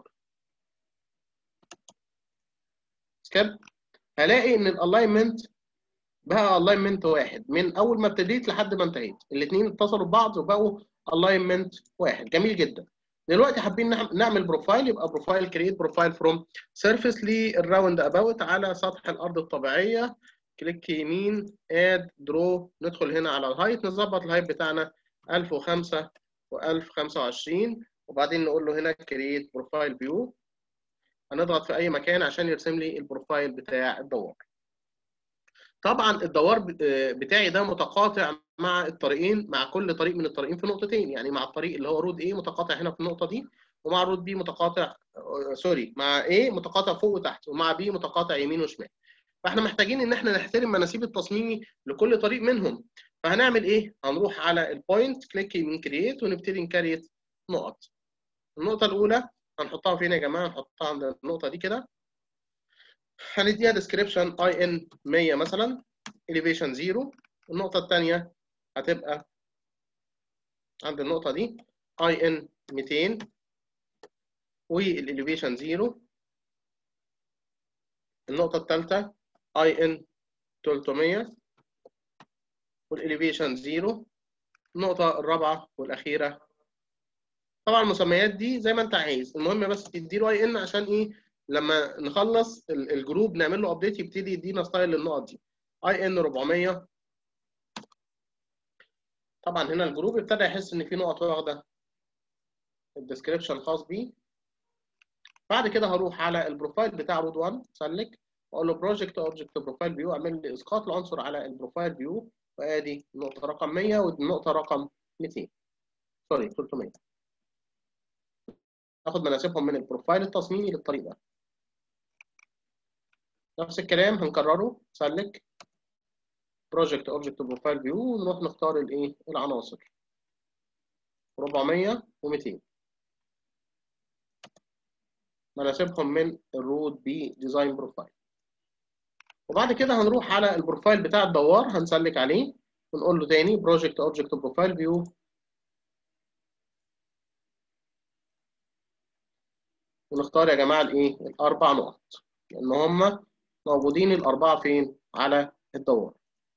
سكيب. هلاقي ان الالاينمنت بقى الاينمنت واحد من اول ما ابتديت لحد ما انتهيت، الاثنين اتصلوا ببعض وبقوا الاينمنت واحد. جميل جدا. دلوقتي حابين نعمل بروفايل، يبقى بروفايل كرييت بروفايل فروم سيرفيس للراوند اباوت على سطح الارض الطبيعيه. كليك يمين، اد درو، ندخل هنا على الهايت، نظبط الهايت بتاعنا 1005 و1025، وبعدين نقول له هنا كرييت بروفايل فيو. هنضغط في اي مكان عشان يرسم لي البروفايل بتاع الدوار. طبعا الدوار بتاعي ده متقاطع مع الطريقين، مع كل طريق من الطريقين في نقطتين، يعني مع الطريق اللي هو رود A متقاطع هنا في النقطه دي، ومع رود B متقاطع سوري، مع A متقاطع فوق وتحت، ومع B متقاطع يمين وشمال. فاحنا محتاجين ان احنا نحترم مناسيب التصميمي لكل طريق منهم. فهنعمل ايه؟ هنروح على البوينت، كليك يمين كرييت، ونبتدي نكريت نقط. النقطه الاولى هنحطها فين يا جماعه؟ هنحطها عند النقطه دي كده، هنديها ديسكريبشن IN 100 مثلا، elevation 0. النقطة الثانية هتبقى عند النقطة دي IN 200 والelevation 0. النقطة الثالثة IN 300 والelevation 0. النقطة الرابعة والأخيرة، طبعا المسميات دي زي ما أنت عايز، المهم بس تديله IN عشان إيه؟ لما نخلص الجروب نعمل له أبديت يبتدي يدينا ستايل للنقط دي. IN 400. طبعا هنا الجروب ابتدى يحس ان في نقط واخده الديسكريبشن الخاص بيه. بعد كده هروح على البروفايل بتاع رود 1، سلك، واقول له بروجكت اوبجكت بروفايل فيو، اعمل لي اسقاط العنصر على البروفايل فيو، وادي النقطه رقم 100 والنقطه رقم 200 سوري 300. اخد مناسبهم من البروفايل التصميمي للطريق ده. نفس الكلام هنكرره، سلك بروجكت اوبجكت بروفايل فيو، ونروح نختار الايه؟ العناصر 400 و200 مناسبهم من الرود بي ديزاين بروفايل. وبعد كده هنروح على البروفايل بتاع الدوار، هنسلك عليه ونقول له تاني بروجكت اوبجكت بروفايل فيو، ونختار يا جماعه الايه؟ الاربع نقط، لان هم موجودين الاربعه فين؟ على الدوار.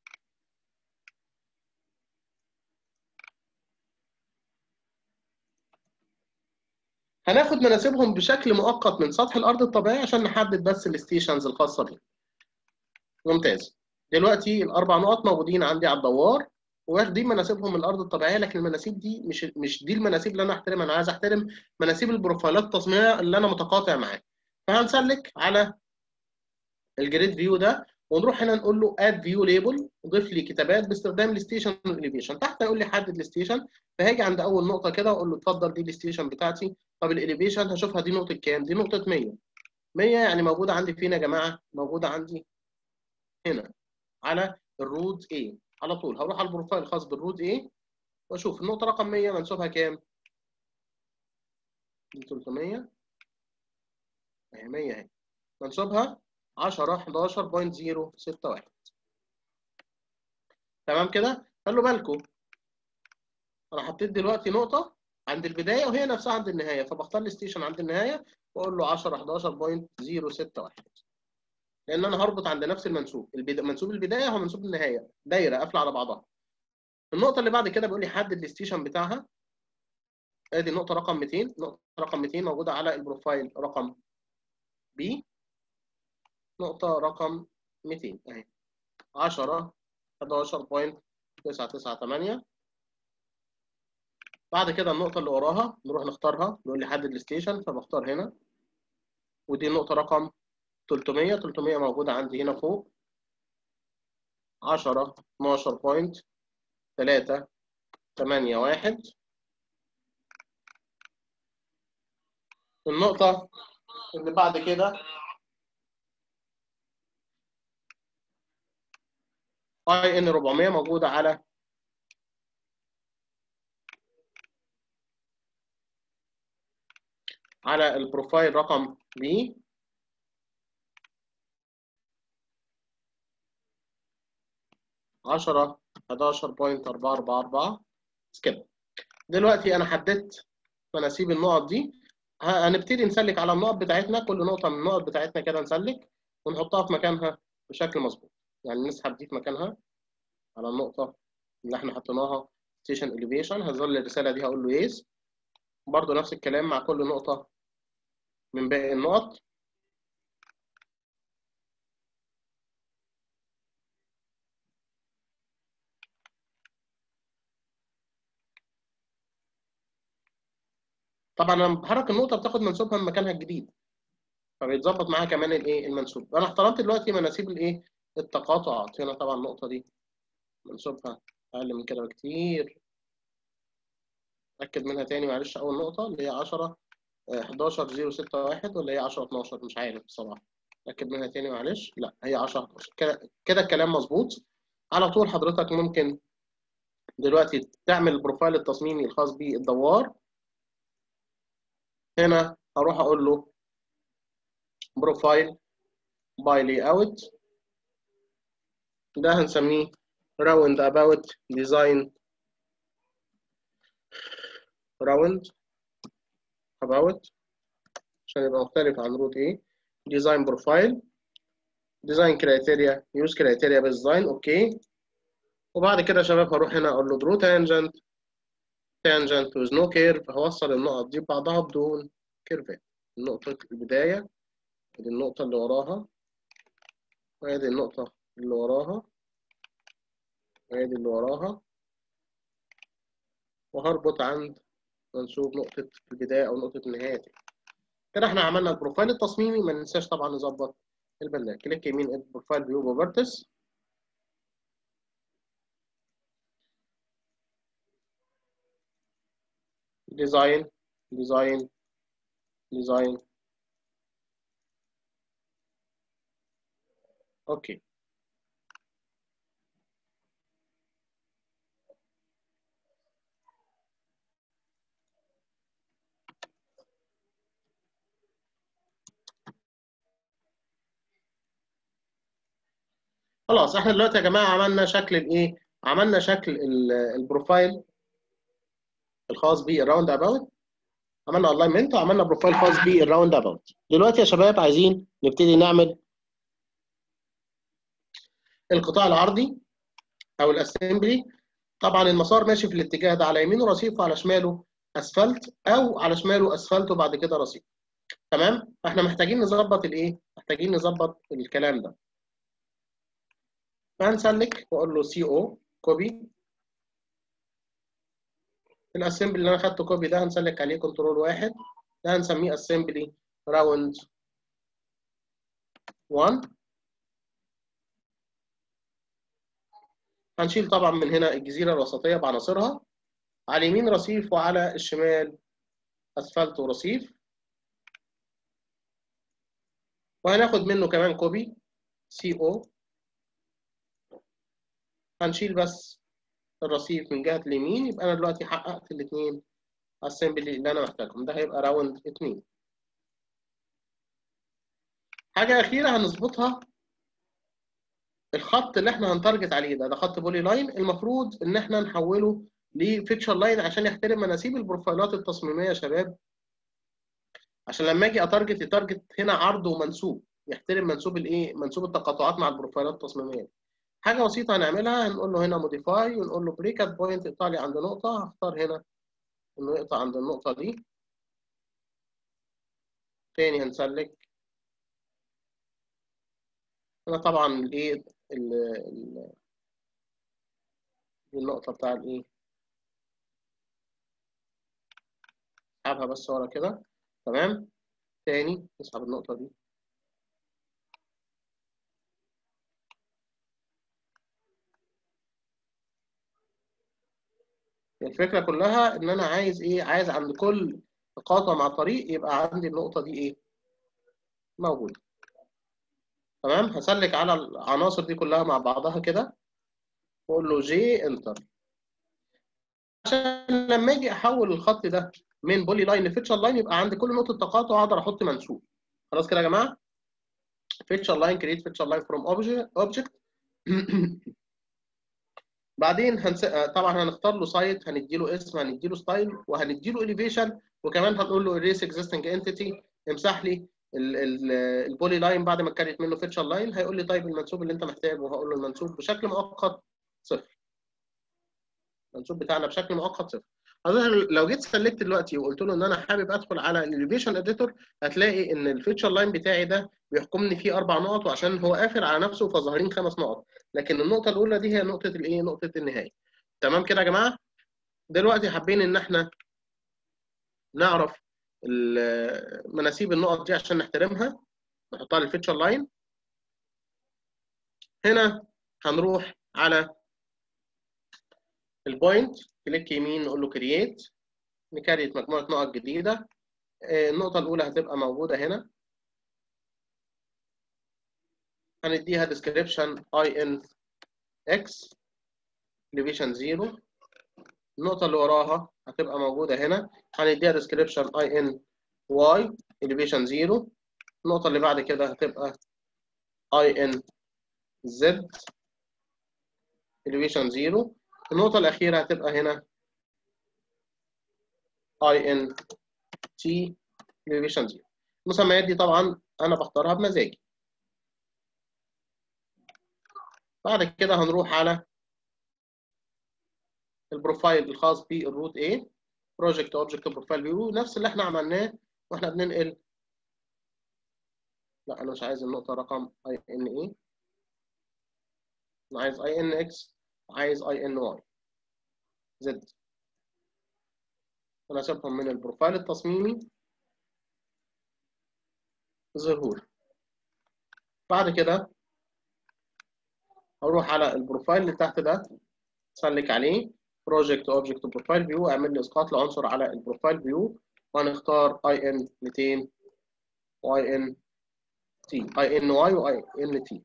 هناخد مناسبهم بشكل مؤقت من سطح الارض الطبيعي عشان نحدد بس الستيشنز الخاصه بيه. ممتاز. دلوقتي الاربع نقط موجودين عندي على الدوار، واخدين مناسبهم من الارض الطبيعيه، لكن المناسيب دي مش دي المناسيب اللي انا احترمها. انا عايز احترم مناسيب البروفايلات التصميميه اللي انا متقاطع معاه. فهنسلك على الجريد فيو ده، ونروح هنا نقول له اد فيو ليبل، ضيف لي كتابات باستخدام الستيشن والاليفيشن. تحت يقول لي حدد الستيشن، فهاجي عند اول نقطه كده واقول له اتفضل دي الستيشن بتاعتي. طب الاليفيشن هشوفها دي نقطه كام؟ دي نقطه 100. 100 يعني موجوده عندي فين يا جماعه؟ موجوده عندي هنا على الرود A. على طول هروح على البروفايل الخاص بالرود A واشوف النقطه رقم 100 منسوبها كام؟ دي 300 اهي، 100 اهي، منسوبها 10 11.061. تمام كده؟ خلوا بالكم انا حطيت دلوقتي نقطه عند البدايه وهي نفسها عند النهايه، فبختار الستيشن عند النهايه واقول له 10 11.061، لان انا هربط عند نفس المنسوب. منسوب البدايه هو منسوب النهايه، دايره قافله على بعضها. النقطه اللي بعد كده بيقول لي حدد الستيشن بتاعها، ادي النقطه رقم 200. النقطه رقم 200 موجوده على البروفايل رقم B. نقطه رقم 200 اهي 10 11.998. بعد كده النقطة اللي وراها نروح نختارها، نقول لي حدد الستيشن، فبختار هنا، ودي النقطة رقم 300. 300 موجودة عندي هنا فوق 10 12.381. النقطة اللي بعد كده IN 400 موجودة على البروفايل رقم B 10 11.444 كده. دلوقتي انا حددت مناسيب النقط دي، هنبتدي نسلك على النقط بتاعتنا، كل نقطة من النقط بتاعتنا كده نسلك ونحطها في مكانها بشكل مظبوط. يعني نسحب دي في مكانها على النقطة اللي احنا حطيناها ستيشن اليفيشن، هظل الرسالة دي هقول له يس. برضو نفس الكلام مع كل نقطة من باقي النقط. طبعا لما بحرك النقطة بتاخد منسوبها من مكانها الجديد، فبيتظبط معاها كمان الايه المنسوب. انا اخترت دلوقتي مناسيب الايه التقاطعات. هنا طبعا النقطة دي منسوبها اقل من كده بكتير. اتاكد منها تاني معلش. اول نقطة اللي هي 10 11.061 ولا هي 10 12 مش عارف بصراحة. اتاكد منها تاني معلش. لا هي 10 11 كده. كده الكلام مظبوط. على طول حضرتك ممكن دلوقتي تعمل البروفايل التصميمي الخاص بالدوار. هنا هروح اقول له بروفايل باي لي اوت، ده هنسميه راوند اباوت ديزاين. راوند اباوت عشان يبقى مختلف عن روت ايه. ديزاين بروفايل، ديزاين كرايتيريا، يوز كرايتيريا بالديزاين. اوكي. وبعد كده يا شباب هروح هنا اقول له درو تانجنت، تانجنت ويز نو كيرف. هوصل النقط دي ببعضها بدون كيرفات. النقطة البداية، ادي النقطة اللي وراها، وادي النقطة اللي وراها، وادي اللي وراها، وهربط عند منسوب نقطة البداية أو نقطة النهاية. كده احنا عملنا البروفايل التصميمي. ما ننساش طبعا نظبط البلاغ. كليك يمين البروفايل فيو بروبرتيز، ديزاين ديزاين ديزاين. اوكي. خلاص احنا دلوقتي يا جماعه عملنا شكل الايه، عملنا شكل البروفايل الخاص بالراوند اباوت، عملنا الاينمنت وعملنا بروفايل خاص بالراوند اباوت. دلوقتي يا شباب عايزين نبتدي نعمل القطاع العرضي او الاسمبلي. طبعا المسار ماشي في الاتجاه ده، على يمينه رصيف وعلى شماله اسفلت، او على شماله اسفلت وبعد كده رصيف. تمام. فاحنا محتاجين نظبط الايه، محتاجين نظبط الكلام ده. فهنسلك واقول له سي او كوبي. الاسمبلي اللي انا خدته كوبي ده هنسلك عليه كنترول واحد، ده هنسميه اسمبلي راوند 1. هنشيل طبعا من هنا الجزيره الوسطيه بعناصرها، على اليمين رصيف وعلى الشمال اسفلت ورصيف. وهناخد منه كمان كوبي سي او. هنشيل بس الرصيف من جهه اليمين، يبقى انا دلوقتي حققت الاثنين اسمبلي اللي انا محتاجهم. ده هيبقى راوند 2. حاجه اخيره هنظبطها، الخط اللي احنا هنتارجت عليه ده خط بولي لاين. المفروض ان احنا نحوله لفيكشر لاين عشان يحترم مناسيب البروفايلات التصميميه يا شباب، عشان لما اجي اتارجت يتارجت هنا عرض ومنسوب، يحترم منسوب الايه، منسوب التقاطعات مع البروفايلات التصميميه. حاجه بسيطه هنعملها، هنقول له هنا موديفاي ونقول له بريك ات بوينت، اقطع لي عند نقطه. هختار هنا انه يقطع عند النقطه دي. تاني هنسلك هنا طبعا الايه النقطه بتاع الايه اسحبها بس ورا كده. تمام. تاني نسحب النقطة دي. الفكرة كلها إن أنا عايز إيه؟ عايز عند كل تقاطع مع طريق يبقى عندي النقطة دي إيه؟ موجودة. تمام. هسلك على العناصر دي كلها مع بعضها كده واقول له جي انتر، عشان لما اجي احول الخط ده من بولي لاين لفيتشر لاين يبقى عند كل نقطه تقاطع اقدر احط منسوب. خلاص كده يا جماعه. فيتشر لاين كريت فيتشر لاين فروم اوبجكت. بعدين طبعا هنختار له سايت، هندي له اسم، هندي له ستايل، وهندي له اليفيشن، وكمان هنقول له erase existing entity، امسح لي البولي لاين بعد ما اتكريت منه فيتشر لاين. هيقول لي طيب المنسوب اللي انت محتاجه، وهقول له المنسوب بشكل مؤقت صفر. المنسوب بتاعنا بشكل مؤقت صفر. حضرتك لو جيت سلكت دلوقتي وقلت له ان انا حابب ادخل على الاليفيشن اديتور، هتلاقي ان الفيتشر لاين بتاعي ده بيحكمني فيه 4 نقط، وعشان هو قافل على نفسه فظاهرين 5 نقط، لكن النقطه الاولى دي هي نقطه الايه؟ نقطه النهايه. تمام كده يا جماعه. دلوقتي حابين ان احنا نعرف مناسيب النقط دي عشان نحترمها، نحطها للفيتشر لاين. هنا هنروح على البوينت، كليك يمين نقول له كرييت، نكريت مجموعه نقط جديده. النقطه الاولى هتبقى موجوده هنا، هنديها description INX elevation 0. النقطة اللي وراها هتبقى موجودة هنا، هنديها description INY elevation 0. النقطة اللي بعد كده هتبقى INZ elevation 0. النقطة الأخيرة هتبقى هنا INT elevation 0. المسميات دي طبعا أنا بختارها بمزاجي. بعد كده هنروح على البروفايل الخاص بالروت A، بروجكت اوبجكت بروفايل فيو، نفس اللي احنا عملناه واحنا بننقل. لا انا مش عايز النقطه رقم اي ان اي، انا عايز اي ان اكس، عايز اي ان واي زد. انا سيبهم من البروفايل التصميمي ظهور. بعد كده هروح على البروفايل اللي تحت ده، سلك عليه بروجكت اوبجكت بروفايل فيو، اعمل لي اسقاط لعنصر على البروفايل فيو، وهنختار اي ان 200 واي ان تي، اي ان واي واي ان تي.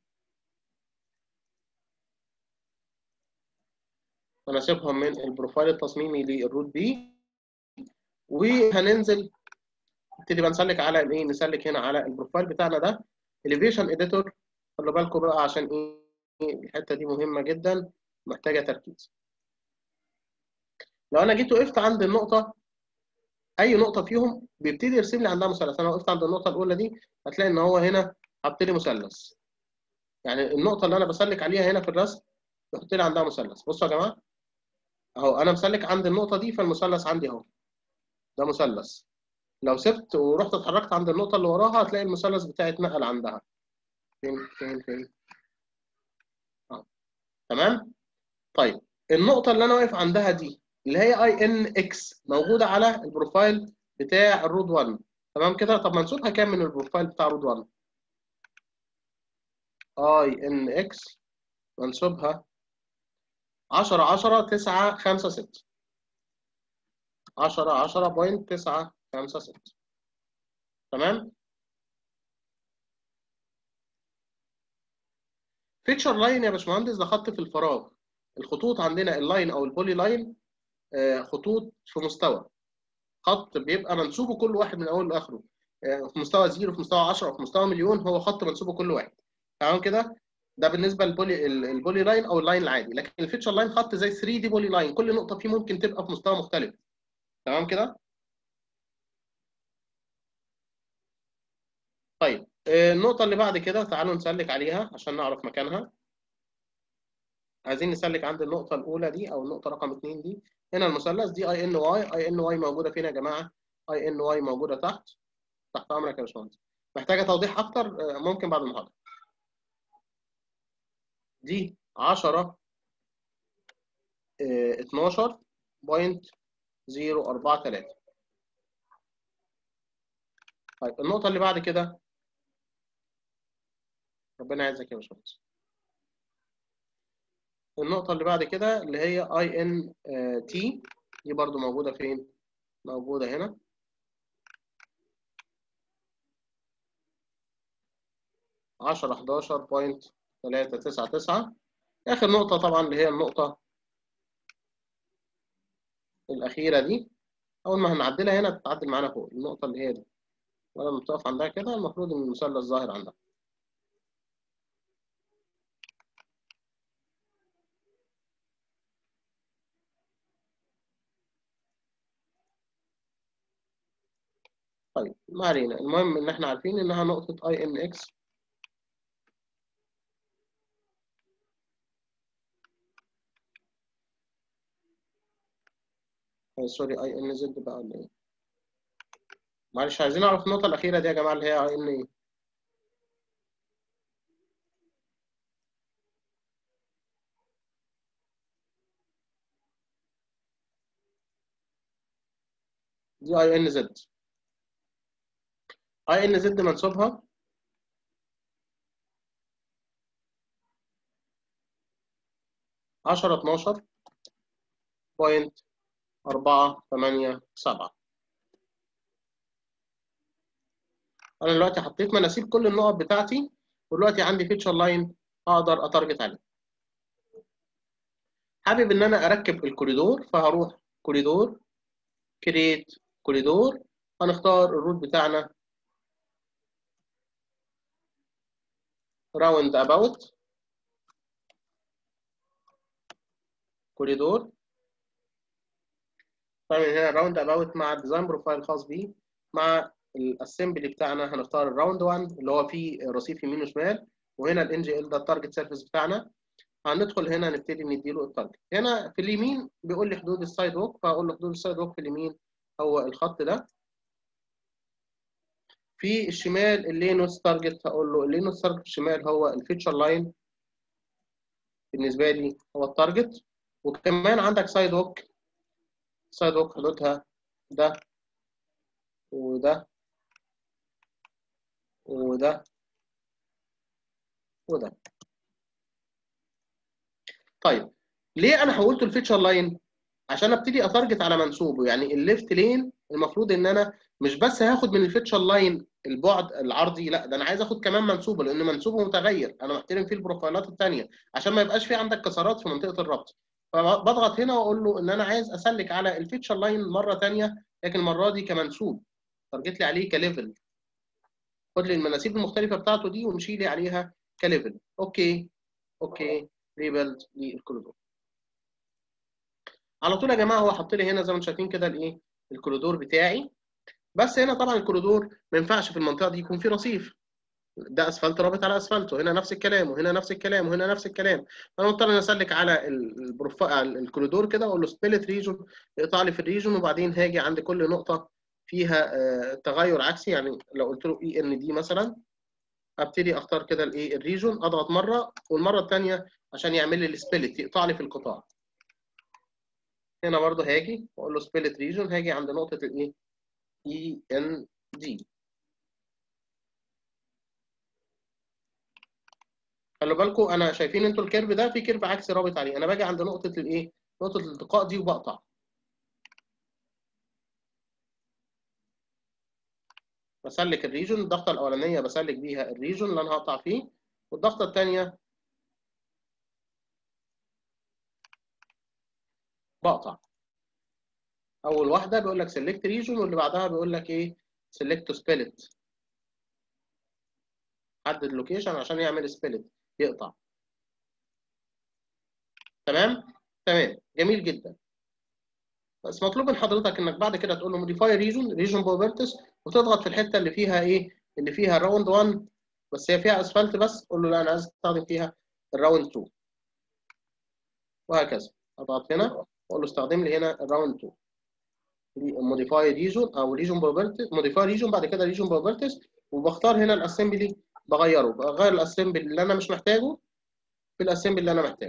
انا سيبهم من البروفايل التصميمي للروت بي، وهننزل نبتدي بقى نسلك على الايه؟ نسلك هنا على البروفايل بتاعنا ده elevation editor. خلوا بالكم بقى عشان ايه الحته دي مهمه جدا، محتاجه تركيز. لو انا جيت وقفت عند النقطه، اي نقطه فيهم بيبتدي يرسم لي عندها مثلث. انا وقفت عند النقطه الاولى دي، هتلاقي ان هو هنا حط لي مثلث، يعني النقطه اللي انا بسلك عليها هنا في الرسم بيحط لي عندها مثلث. بصوا يا جماعه اهو، انا مسلك عند النقطه دي فالمثلث عندي اهو، ده مثلث. لو سبت ورحت اتحركت عند النقطه اللي وراها هتلاقي المثلث بتاعي اتنقل عندها. فين تمام. طيب النقطه اللي انا واقف عندها دي اللي هي اي ان اكس موجوده على البروفايل بتاع الرود 1. تمام كده. طب منسوبها كام من البروفايل بتاع رود 1؟ اي ان اكس منسوبها 10 10 9 5 6، 10 10.956. تمام. فيتشر لاين يا باشمهندس ده خط في الفراغ. الخطوط عندنا اللاين او البولي لاين خطوط في مستوى، خط بيبقى منسوبه كل واحد من اوله لاخره، في مستوى 0، في مستوى 10، في مستوى مليون، هو خط منسوبه كل واحد. تمام كده. ده بالنسبه للبولي لاين او اللاين العادي. لكن الفيتشر لاين خط زي 3 دي بولي لاين، كل نقطه فيه ممكن تبقى في مستوى مختلف. تمام كده. طيب النقطه اللي بعد كده تعالوا نسلك عليها عشان نعرف مكانها. عايزين نسلك عند النقطه الاولى دي او النقطه رقم 2 دي. هنا المثلث دي اي ان واي، اي ان واي موجوده فين يا جماعه؟ اي ان واي موجوده تحت امرك يا باشمهندس. محتاجه توضيح اكتر ممكن بعد المحاضره. دي 10 12.043. طيب النقطه اللي بعد كده، ربنا يعزك يا باشمهندس. النقطه اللي بعد كده اللي هي اي ان تي، دي برضو موجوده فين؟ موجوده هنا. عشرة 11.399. اخر نقطه طبعا اللي هي النقطه الاخيره دي، اول ما هنعدلها هنا تتعدل معانا فوق النقطه اللي هي دي، ولما بتقف عندها كده المفروض ان المثلث ظاهر عندها. طيب ما علينا، المهم ان احنا عارفين انها نقطه اي ان اكس سوري اي ان زد بقى ولا ايه؟ معلش عايزين نعرف النقطه الاخيره دي يا جماعه اللي هي اي ان ايه؟ دي اي ان زد. اي ان زد منسوبها 10.12.487. انا دلوقتي حطيت مناسيب كل النقط بتاعتي، ودلوقتي عندي فيتشر لاين اقدر اتارجت عليه. حابب ان انا اركب الكوريدور، فهروح كوريدور، كريت كوريدور، هنختار الروت بتاعنا راوند اباوت كوريدور. طبعا هنا راوند اباوت مع الديزاين بروفايل الخاص بيه، مع الاسمبلي بتاعنا هنختار الراوند 1 اللي هو فيه رصيف يمين وشمال، وهنا الان جي ال ده التارجت سيرفيس بتاعنا. هندخل هنا نبتدي نديله التارجت. هنا في اليمين بيقول لي حدود السايد ووك، فهقول له حدود السايد ووك في اليمين هو الخط ده. في الشمال اللينوس تارجت، هقول له اللينوس تارجت في الشمال هو الفيتشر لاين، بالنسبه لي هو التارجت. وكمان عندك سايد ووك، سايد ووك حدودها ده وده وده وده. طيب ليه انا حولته الفيتشر لاين؟ عشان ابتدي اتارجت على منسوبه. يعني الليفت لين المفروض ان انا مش بس هاخد من الفيتشر لاين البعد العرضي، لا ده انا عايز اخد كمان منسوبه، لان منسوبه متغير انا محترم فيه البروفايلات الثانيه عشان ما يبقاش في عندك كسرات في منطقه الربط. فبضغط هنا واقول له ان انا عايز اسلك على الفيتشر لاين مره ثانيه، لكن المره دي كمنسوب، تارجت لي عليه كليفل. خد لي المناسيب المختلفه بتاعته دي وامشي لي عليها كليفل. اوكي اوكي ريبلد للكوريدور. على طول يا جماعه هو حط لي هنا زي ما انتم شايفين كده الايه الكوريدور بتاعي. بس هنا طبعا الكوريدور ما ينفعش في المنطقه دي يكون فيه رصيف، ده اسفلت رابط على اسفلت، وهنا نفس الكلام وهنا نفس الكلام وهنا نفس الكلام. انا مضطر ان اسلك على الكوريدور كده واقول له سبليت ريجون، اقطع لي في الريجون، وبعدين هاجي عند كل نقطه فيها تغير عكسي. يعني لو قلت له اي ان دي مثلا، ابتدي اختار كده الايه الريجون، اضغط مره والمره الثانيه عشان يعمل لي السبليت، يقطع لي في القطاع. هنا برضه هاجي واقول له سبليت ريجون، هاجي عند نقطه الايه اي ان دي. خلوا بالكم انا شايفين انتوا الكيرف ده في كيرف عكسي رابط عليه، انا باجي عند نقطه الايه نقطه الالتقاء دي وبقطع. بسلك الريجون، الضغطه الاولانيه بسلك بيها الريجون اللي انا هقطع فيه، والضغطه الثانيه بقطع. اول واحده بيقول لك سيلكت ريجون، واللي بعدها بيقول لك ايه سيلكت سبليت، حدد لوكيشن عشان يعمل سبليت يقطع. تمام تمام جميل جدا. بس مطلوب من حضرتك انك بعد كده تقول له موديفاي ريجون بروبرتيز، وتضغط في الحته اللي فيها ايه اللي فيها راوند 1 بس هي فيها اسفلت بس، قول له لا انا عايز استخدم فيها الراوند 2، وهكذا. اضغط هنا واقول له استخدم لي هنا الراوند 2. موديفاي ريجون او ريجون بروبرتيز، موديفاي ريجون بعد كده ريجون بروبرتيز، وبختار هنا الاسمبلي، بغير الاسمبلي اللي انا مش محتاجه في الاسمبلي اللي انا محتاجه.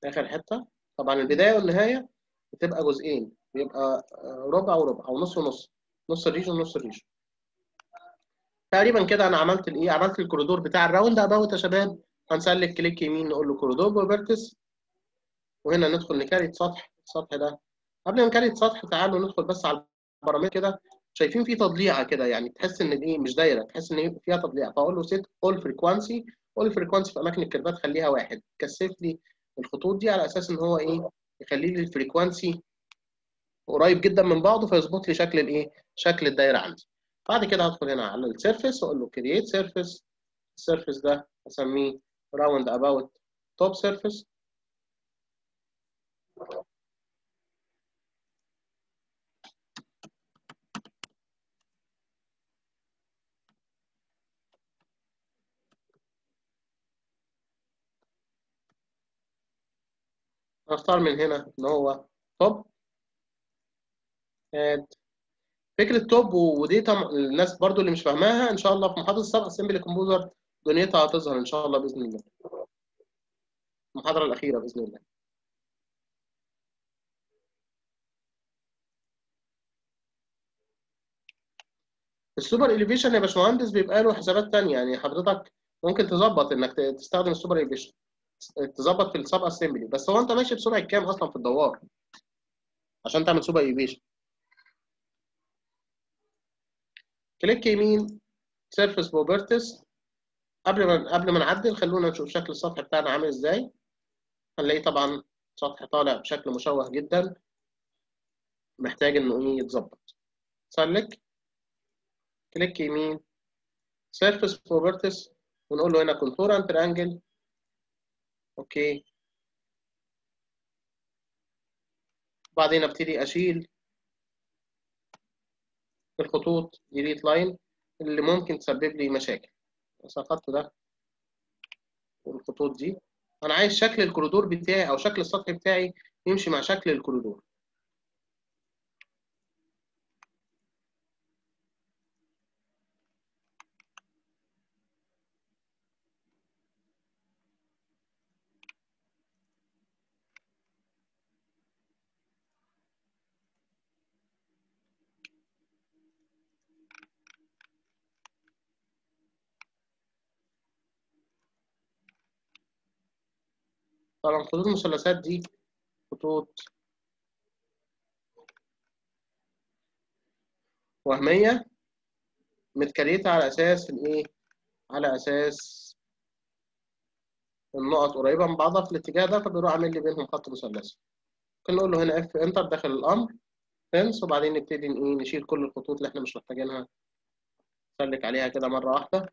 اخر حته. طبعا البدايه والنهايه بتبقى جزئين، بيبقى ربع وربع او نص ونص، نص الريجن ونص الريجن. تقريبا كده انا عملت الايه، عملت الكوريدور بتاع الراوند اباوت يا شباب. هنسلك كليك يمين نقول له كوريدور بروبرتيز، وهنا ندخل نكريت سطح. السطح ده قبل ما نكريت سطح تعالوا ندخل بس على البرامتر كده. شايفين في تضليعه كده، يعني تحس ان الايه مش دايره، تحس ان فيها تضليعه. فاقول له سيت اول فريكوانسي، اول فريكوانسي في اماكن الكيرفات خليها 1، كثف لي الخطوط دي على اساس ان هو ايه، يخلي لي الفريكوانسي قريب جدا من بعضه، فيظبط لي شكل الايه، شكل الدايره عندي. بعد كده هدخل هنا على السيرفيس واقول له كرييت سيرفيس. السيرفيس ده اسميه راوند اباوت توب سيرفيس. هختار من هنا ان هو توب اد. فكره توب ودي الناس برضو اللي مش فاهماها ان شاء الله في محاضره سب اسمبلي كومبوزر دنيتها هتظهر ان شاء الله باذن الله، المحاضره الاخيره باذن الله. السوبر اليفيشن يا باشمهندس بيبقى له حسابات ثانيه، يعني حضرتك ممكن تظبط انك تستخدم السوبر اليفيشن، تظبط في السب اسمبلي. بس هو انت ماشي بسرعه كام اصلا في الدوار عشان تعمل سوبر اليفيشن؟ كليك يمين سيرفيس بروبرتيز. قبل ما نعدل خلونا نشوف شكل السطح بتاعنا عامل ازاي. هنلاقيه طبعا سطح طالع بشكل مشوه جدا، محتاج انه ايه يتظبط. سلك كليك يمين سيرفيس بروبرتيز ونقول له هنا كونتور اند تريانجل. اوكي. بعدين ابتدي اشيل الخطوط ديليت لاين اللي ممكن تسبب لي مشاكل. بس الخط ده والخطوط دي، انا عايز شكل الكوريدور بتاعي او شكل السطح بتاعي يمشي مع شكل الكوريدور. طبعا خطوط المثلثات دي خطوط وهميه متكريته على اساس الايه، على اساس النقط قريبه من بعضها في الاتجاه ده، فبيروح عامل لي بينهم خط مثلثي. ممكن نقول له هنا اف انتر داخل الامر فنس، وبعدين نبتدي نشيل كل الخطوط اللي احنا مش محتاجينها. سلك عليها كده مره واحده.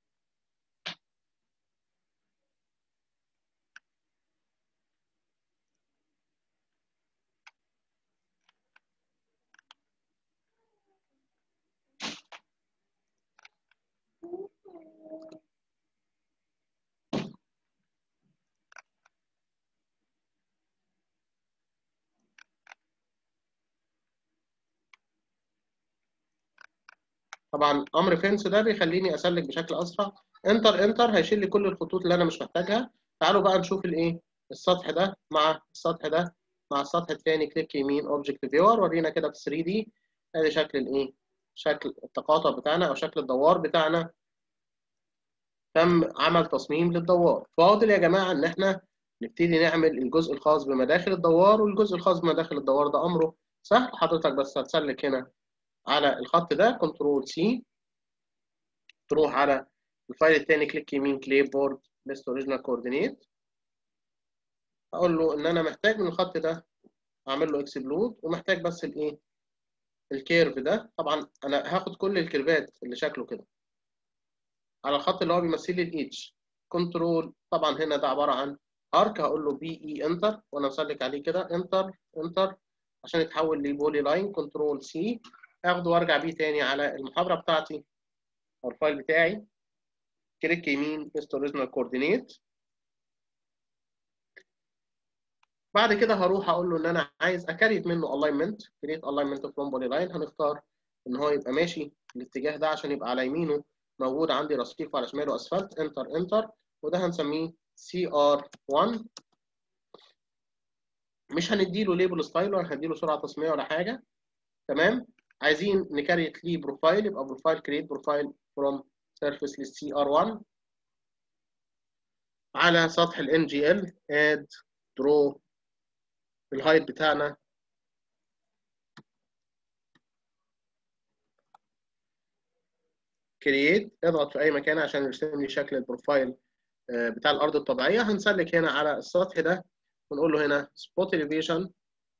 طبعا امر فنس ده بيخليني اسلك بشكل اسرع. انتر انتر هيشيل لي كل الخطوط اللي انا مش محتاجها. تعالوا بقى نشوف الايه، السطح ده مع السطح ده مع السطح الثاني. كليك يمين اوبجكت فيور، ورينا كده في 3 دي ادي شكل الايه، شكل التقاطع بتاعنا او شكل الدوار بتاعنا. تم عمل تصميم للدوار. فاضل يا جماعه ان احنا نبتدي نعمل الجزء الخاص بمداخل الدوار، والجزء الخاص بمداخل الدوار ده امره سهل. حضرتك بس هتسلك هنا على الخط ده كنترول سي، تروح على الفايل الثاني كليك يمين كليب بورد ليست اوريجينال كوردينيت. اقول له ان انا محتاج من الخط ده اعمل له اكسبلود، ومحتاج بس الايه، الكيرف ده. طبعا انا هاخد كل الكيرفات اللي شكله كده على الخط اللي هو بيمثل لي الاتش. كنترول طبعا هنا ده عباره عن ارك، هقول له بي اي انتر وانا مسلك عليه كده انتر انتر عشان يتحول لبولي لاين. كنترول سي اخده وارجع بيه تاني على المحاضره بتاعتي او الفايل بتاعي. كليك يمين ليست اوريجينال كوردينيت. بعد كده هروح اقول له ان انا عايز اكريت منه الاينمنت، كريت الاينمنت فروم بولي لاين. هنختار ان هو يبقى ماشي الاتجاه ده عشان يبقى على يمينه موجود عندي رصيف وعلى شماله اسفلت. انتر انتر، وده هنسميه CR1. مش هنديله ليبل ستايل ولا هنديله سرعه تصميميه ولا حاجه. تمام. عايزين نكريت ليه بروفايل، يبقى بروفايل كريت بروفايل فروم سيرفيس للسي ار 1 على سطح الان جي ال. اد درو الهايت بتاعنا كرييت، اضغط في اي مكان عشان يرسم لي شكل البروفايل بتاع الارض الطبيعيه. هنسلك هنا على السطح ده ونقول له هنا سبوت elevation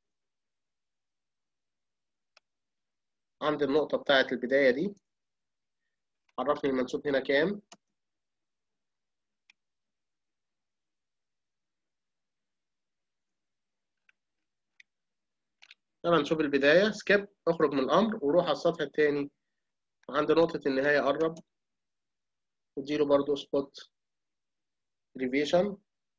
عند النقطه بتاعه البدايه دي. عرفني المنسوب هنا كام. لما نشوف البدايه سكيب، اخرج من الامر وروح على السطح الثاني عند نقطه النهايه، قرب واديله برضو سبوت elevation.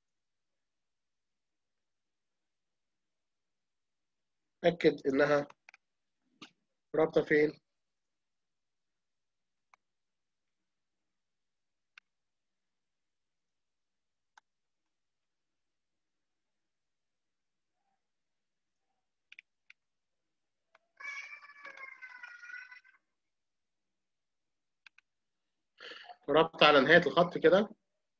اتاكد انها رابطه فين. رابطه على نهايه الخط كده.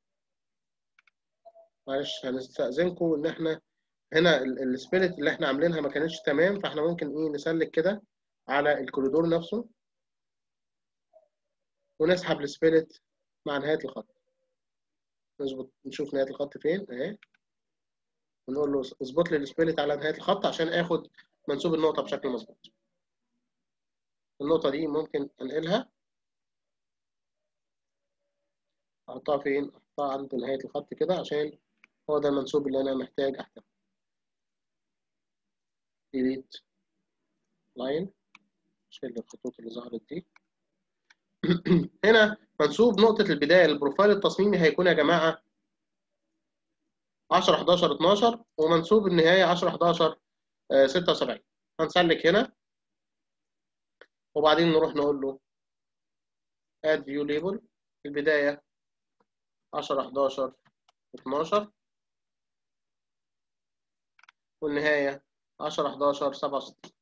معلش هنستأذنكم ان احنا هنا السبيريت اللي احنا عاملينها ما كانتش تمام، فاحنا ممكن ايه نسلك كده على الكوريدور نفسه ونسحب السبيريت مع نهايه الخط. نظبط نشوف نهايه الخط فين اهي، ونقول له اظبط لي السبيريت على نهايه الخط عشان اخد منسوب النقطه بشكل مظبوط. النقطه دي ممكن انقلها، احطها فين؟ احطها عند نهايه الخط كده عشان هو ده المنسوب اللي انا محتاج احتاجه. ديليت لاين، شيل الخطوط اللي ظهرت دي. هنا منسوب نقطة البداية للبروفايل التصميمي هيكون يا جماعة 10 11 12، ومنسوب النهاية 10 11 76. هنسلك هنا وبعدين نروح نقول له add view label. البداية 10 11 12 والنهاية 10 11 67.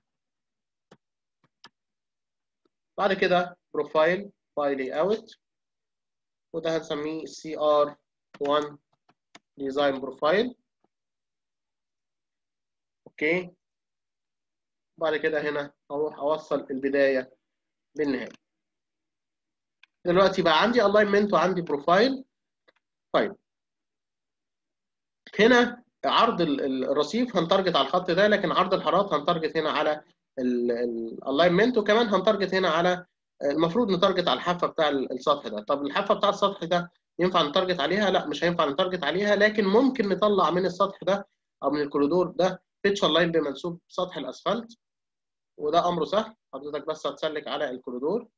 بعد كده بروفايل باي لاي اوت، وده هنسميه CR1 ديزاين بروفايل. اوكي. بعد كده هنا اروح اوصل البدايه بالنهايه. دلوقتي بقى عندي الاينمنت وعندي بروفايل. طيب هنا عرض الرصيف هنتارجت على الخط ده، لكن عرض الحارات هنتارجت هنا على الالاينمنت، وكمان هنتارجت هنا على المفروض نتارجت على الحافه بتاع السطح ده. طب الحافه بتاع السطح ده ينفع نتارجت عليها؟ لا مش هينفع نتارجت عليها، لكن ممكن نطلع من السطح ده او من الكوريدور ده بيتشر لاين بمنسوب سطح الاسفلت، وده امره سهل. حضرتك بس هتسلك على الكوريدور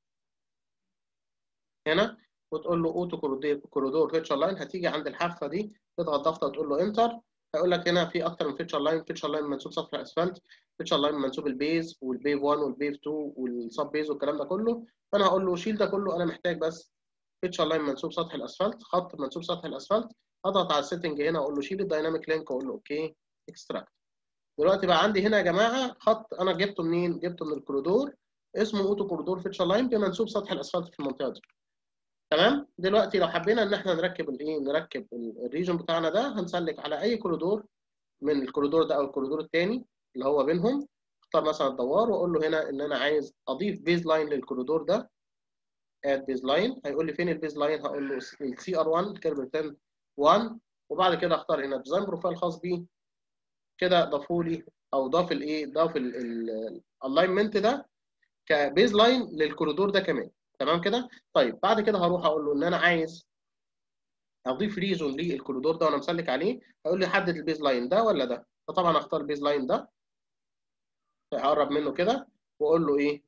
هنا وتقول له اوتو كوريدور فيتشر لاين. هتيجي عند الحافه دي تضغط ضغطه وتقول له انتر. هيقول لك هنا في اكتر من فيتشر لاين، فيتشر لاين منسوب سطح الاسفلت، فيتشر لاين منسوب البيز والبيف 1 والبيف 2 والسب بيز والكلام ده كله. فانا هقول له شيل ده كله، انا محتاج بس فيتشر لاين منسوب سطح الاسفلت، خط منسوب سطح الاسفلت. اضغط على السيتنج هنا واقول له شيل الدايناميك لينك واقول له اوكي اكستراكت. دلوقتي بقى عندي هنا يا جماعه خط انا جبته منين؟ جبته من الكوريدور اسمه اوتو كوريدور فيتشر لاين بمنسوب سطح الاسفلت في المنطقه دي. تمام. دلوقتي لو حبينا ان احنا نركب الايه، نركب الريجن بتاعنا ده، هنسلك على اي كوريدور من الكوريدور ده او الكوريدور الثاني اللي هو بينهم. اختار مثلا الدوار واقول له هنا ان انا عايز اضيف بيز لاين للكوريدور ده. اد بيز لاين. هيقول لي فين البيز لاين؟ هقول له السي ار 1 كيرف 10 1. وبعد كده اختار هنا ديزاين بروفايل خاص بيه. كده ضافوا لي او ضاف الايه، ضاف الالاينمنت ده كبيز لاين للكوريدور ده كمان. تمام كده. طيب بعد كده هروح اقول له ان انا عايز اضيف ريجون للكوريدور ده وانا مسلك عليه. هيقول لي حدد البيز لاين ده ولا ده. فطبعا اختار البيز لاين ده، هقرب منه كده واقول له ايه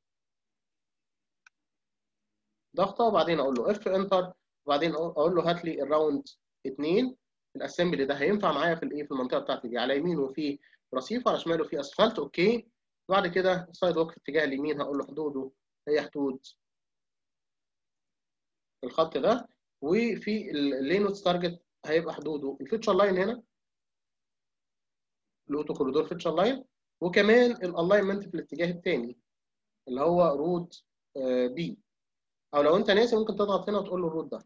ضغطه، وبعدين اقول له اف انتر، وبعدين اقول له هات لي الراوند 2. الاسمبلي ده هينفع معايا في الايه، في المنطقه بتاعتي دي. على يمينه في رصيف وعلى شماله في اسفلت. اوكي. بعد كده سايد ووك في اتجاه اليمين هقول له حدوده هي حدود الخط ده، وفي اللينوتس تارجت هيبقى حدوده الفيتشر لاين هنا الاوتو كوريدور فيتشر لاين، وكمان الالاينمنت في الاتجاه الثاني اللي هو روت بي، او لو انت ناسي ممكن تضغط هنا وتقول له الروت ده،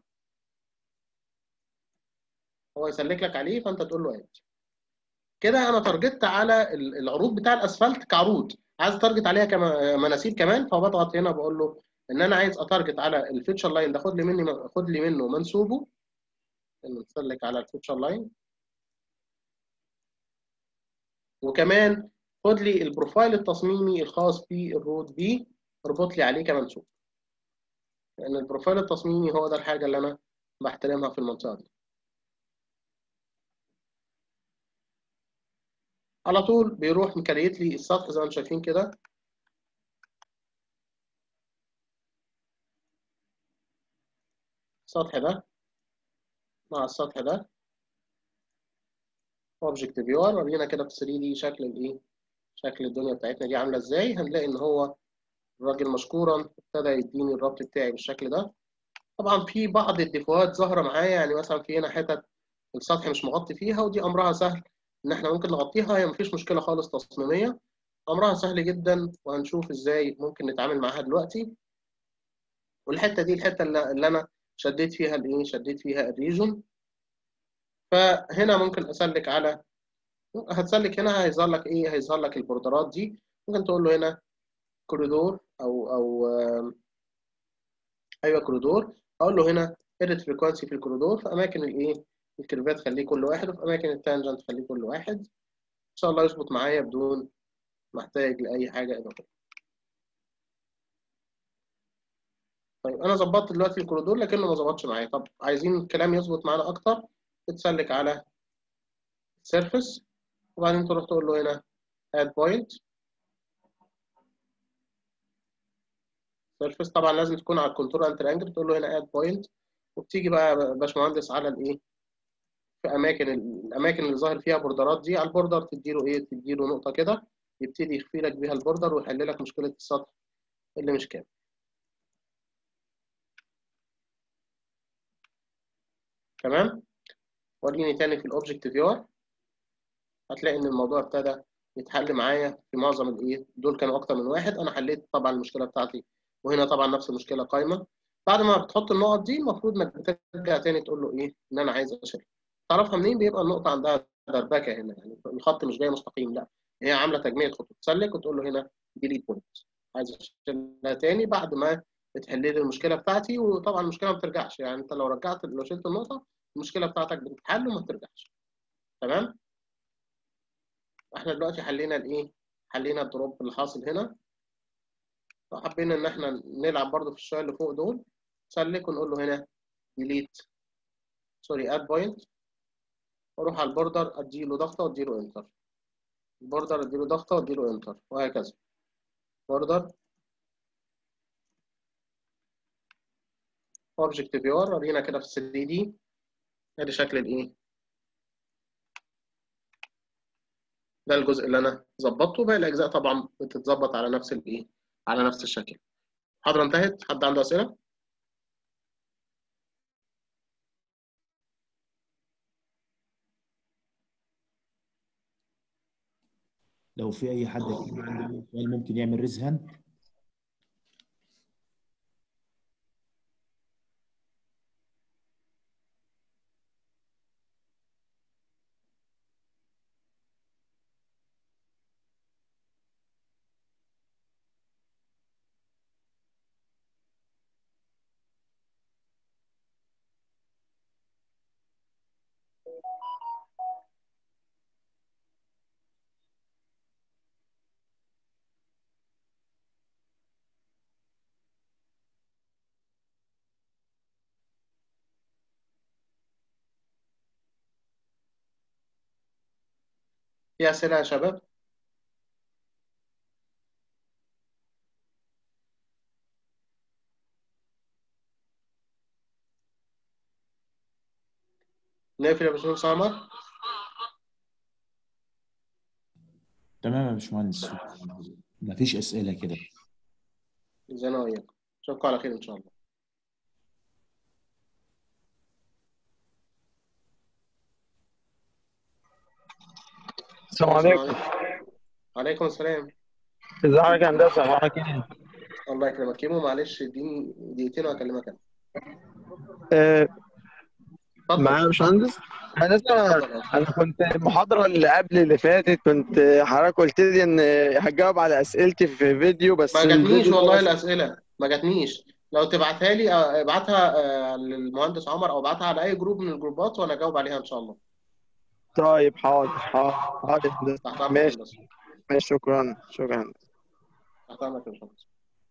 هو يسلك لك عليه فانت تقول له اد. كده انا تارجت على العروض بتاع الاسفلت كعروض، عايز اتارجت عليها كمناسيب كمان، فبضغط هنا بقول له ان انا عايز اتارجت على الفيتشر لاين ده، خد لي منه منسوبه، نسلك على الفيتشر لاين، وكمان خد لي البروفايل التصميمي الخاص بالروت بي، اربط لي عليه كمنسوب، لان البروفايل التصميمي هو ده الحاجه اللي انا بحترمها في المنطقه دي. على طول بيروح مكريت لي السطح زي ما انتم شايفين كده، السطح ده مع السطح ده اوبجكت فيور، ورينا كده في 3 دي شكل الايه، شكل الدنيا بتاعتنا دي عامله ازاي. هنلاقي ان هو الراجل مشكورا ابتدى يديني الربط بتاعي بالشكل ده. طبعا في بعض الديفوهات ظاهره معايا، يعني مثلا في هنا حتت السطح مش مغطي فيها، ودي امرها سهل ان احنا ممكن نغطيها، هي مفيش مشكله خالص تصميميه، امرها سهل جدا وهنشوف ازاي ممكن نتعامل معاها دلوقتي. والحته دي الحته اللي انا شديت فيها الايه، شديت فيها الريجون. فهنا ممكن اسلك على، هتسلك هنا هيظهر لك ايه، هيظهر لك البوردرات دي، ممكن تقول له هنا كوريدور او ايوه كوريدور، اقول له هنا اديت فريكوانسي في الكوريدور، في اماكن الايه الكيرفات خليه كل واحد، وفي اماكن التانجنت خليه كل واحد، ان شاء الله يظبط معايا بدون محتاج لاي حاجه اضافيه. طيب انا ظبطت دلوقتي الكوريدور لكنه ما ظبطش معايا. طب عايزين الكلام يظبط معانا اكتر، تتسلك على سيرفيس، وبعدين تروح تقول له هنا اد بوينت سيرفيس، طبعا لازم تكون على الكونتور اند تريانجل، تقول له هنا اد بوينت، وبتيجي بقى يا باشمهندس على الايه، في الاماكن اللي ظاهر فيها بوردرات دي، على البوردر تديله ايه، تديله نقطه كده يبتدي يخفي لك بيها البوردر ويحل لك مشكله السطح اللي مش كامل. تمام. وريني تاني في الاوبجكت فيور، هتلاقي ان الموضوع ابتدى يتحل معايا في معظم الايه، دول كانوا اكتر من واحد، انا حليت طبعا المشكله بتاعتي، وهنا طبعا نفس المشكله قايمه. بعد ما بتحط النقط دي المفروض انك بترجع تاني تقول له ايه، ان انا عايز اشيل. تعرفها منين؟ بيبقى النقطه عندها دربكه هنا، يعني الخط مش جاي مستقيم، لا هي عامله تجميع خطوط، تسلك وتقول له هنا ديليت بوينت، عايز اشيلها تاني بعد ما بتحل لي المشكله بتاعتي. وطبعا المشكله ما بترجعش، يعني انت لو شلت النقطه المشكله بتاعتك بتتحل وما بترجعش. تمام. احنا دلوقتي حلينا الايه، حلينا الدروب اللي حاصل هنا. لو حبينا ان احنا نلعب برضو في الشويه اللي فوق دول، سلك ونقول له هنا ديليت سوري اد بوينت، واروح على البوردر اديله ضغطه واديله انتر، البوردر اديله ضغطه واديله انتر، وهكذا. بوردر اوبجكت فيور، ورينا كده في 3 دي ادي شكل الايه، ده الجزء اللي انا ظبطته، باقي الاجزاء طبعا بتتظبط على نفس الايه، على نفس الشكل. محاضره انتهت، حد عنده اسئله؟ لو في اي حد عنده أي سؤال ممكن يعمل ريز هاند. في اسئله يا شباب؟ نقفل يا باشمهندس عمر. تمام يا باشمهندس، مفيش اسئله كده. زي ما هي، اشوفكم على خير ان شاء الله. السلام السلام عليكم. عليكم. وعليكم السلام. ازيك يا هندسة؟ اخبارك ايه؟ الله يكرمك كيمو، معلش اديني دقيقتين وهكلمك انا. آه، معايا اتفضل يا باشمهندس. هندسة، اتفضل يا انا باشا. كنت المحاضرة اللي قبل اللي فاتت كنت حضرتك قلت لي ان هتجاوب على اسئلتي في فيديو، ما بس جاتنيش الفيديو والله ده الاسئله، ما جاتنيش. لو تبعتها لي ابعتها للمهندس عمر، او ابعتها على اي جروب من الجروبات وانا اجاوب عليها ان شاء الله. طيب حاضر حاضر يا هندسة. تحت امرك يا ماشي هندسه. ماشي، شكرا. تحت امرك يا باشمهندس.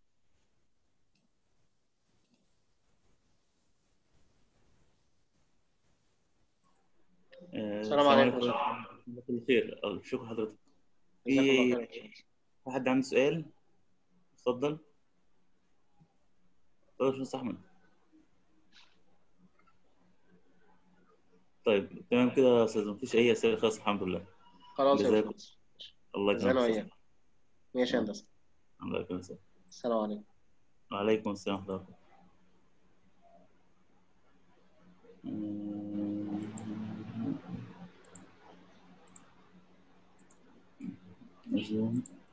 السلام السلام عليكم عليكم يا باشمهندس. ورحمة الله خير. شكرا حضرتك. جزاك الله في خير يا باشمهندس. حد عنده سؤال؟ اتفضل. اتفضل يا باشمهندس احمد. طيب تمام كده يا استاذ، مفيش اي اسئله خالص الحمد لله. خلاص يا جزاكم باشمهندس. الله يكرمك جزانا يا استاذ. وإياك. ماشي يا هندسه. الله يكرمك. السلام عليكم. وعليكم السلام ورحمه الله.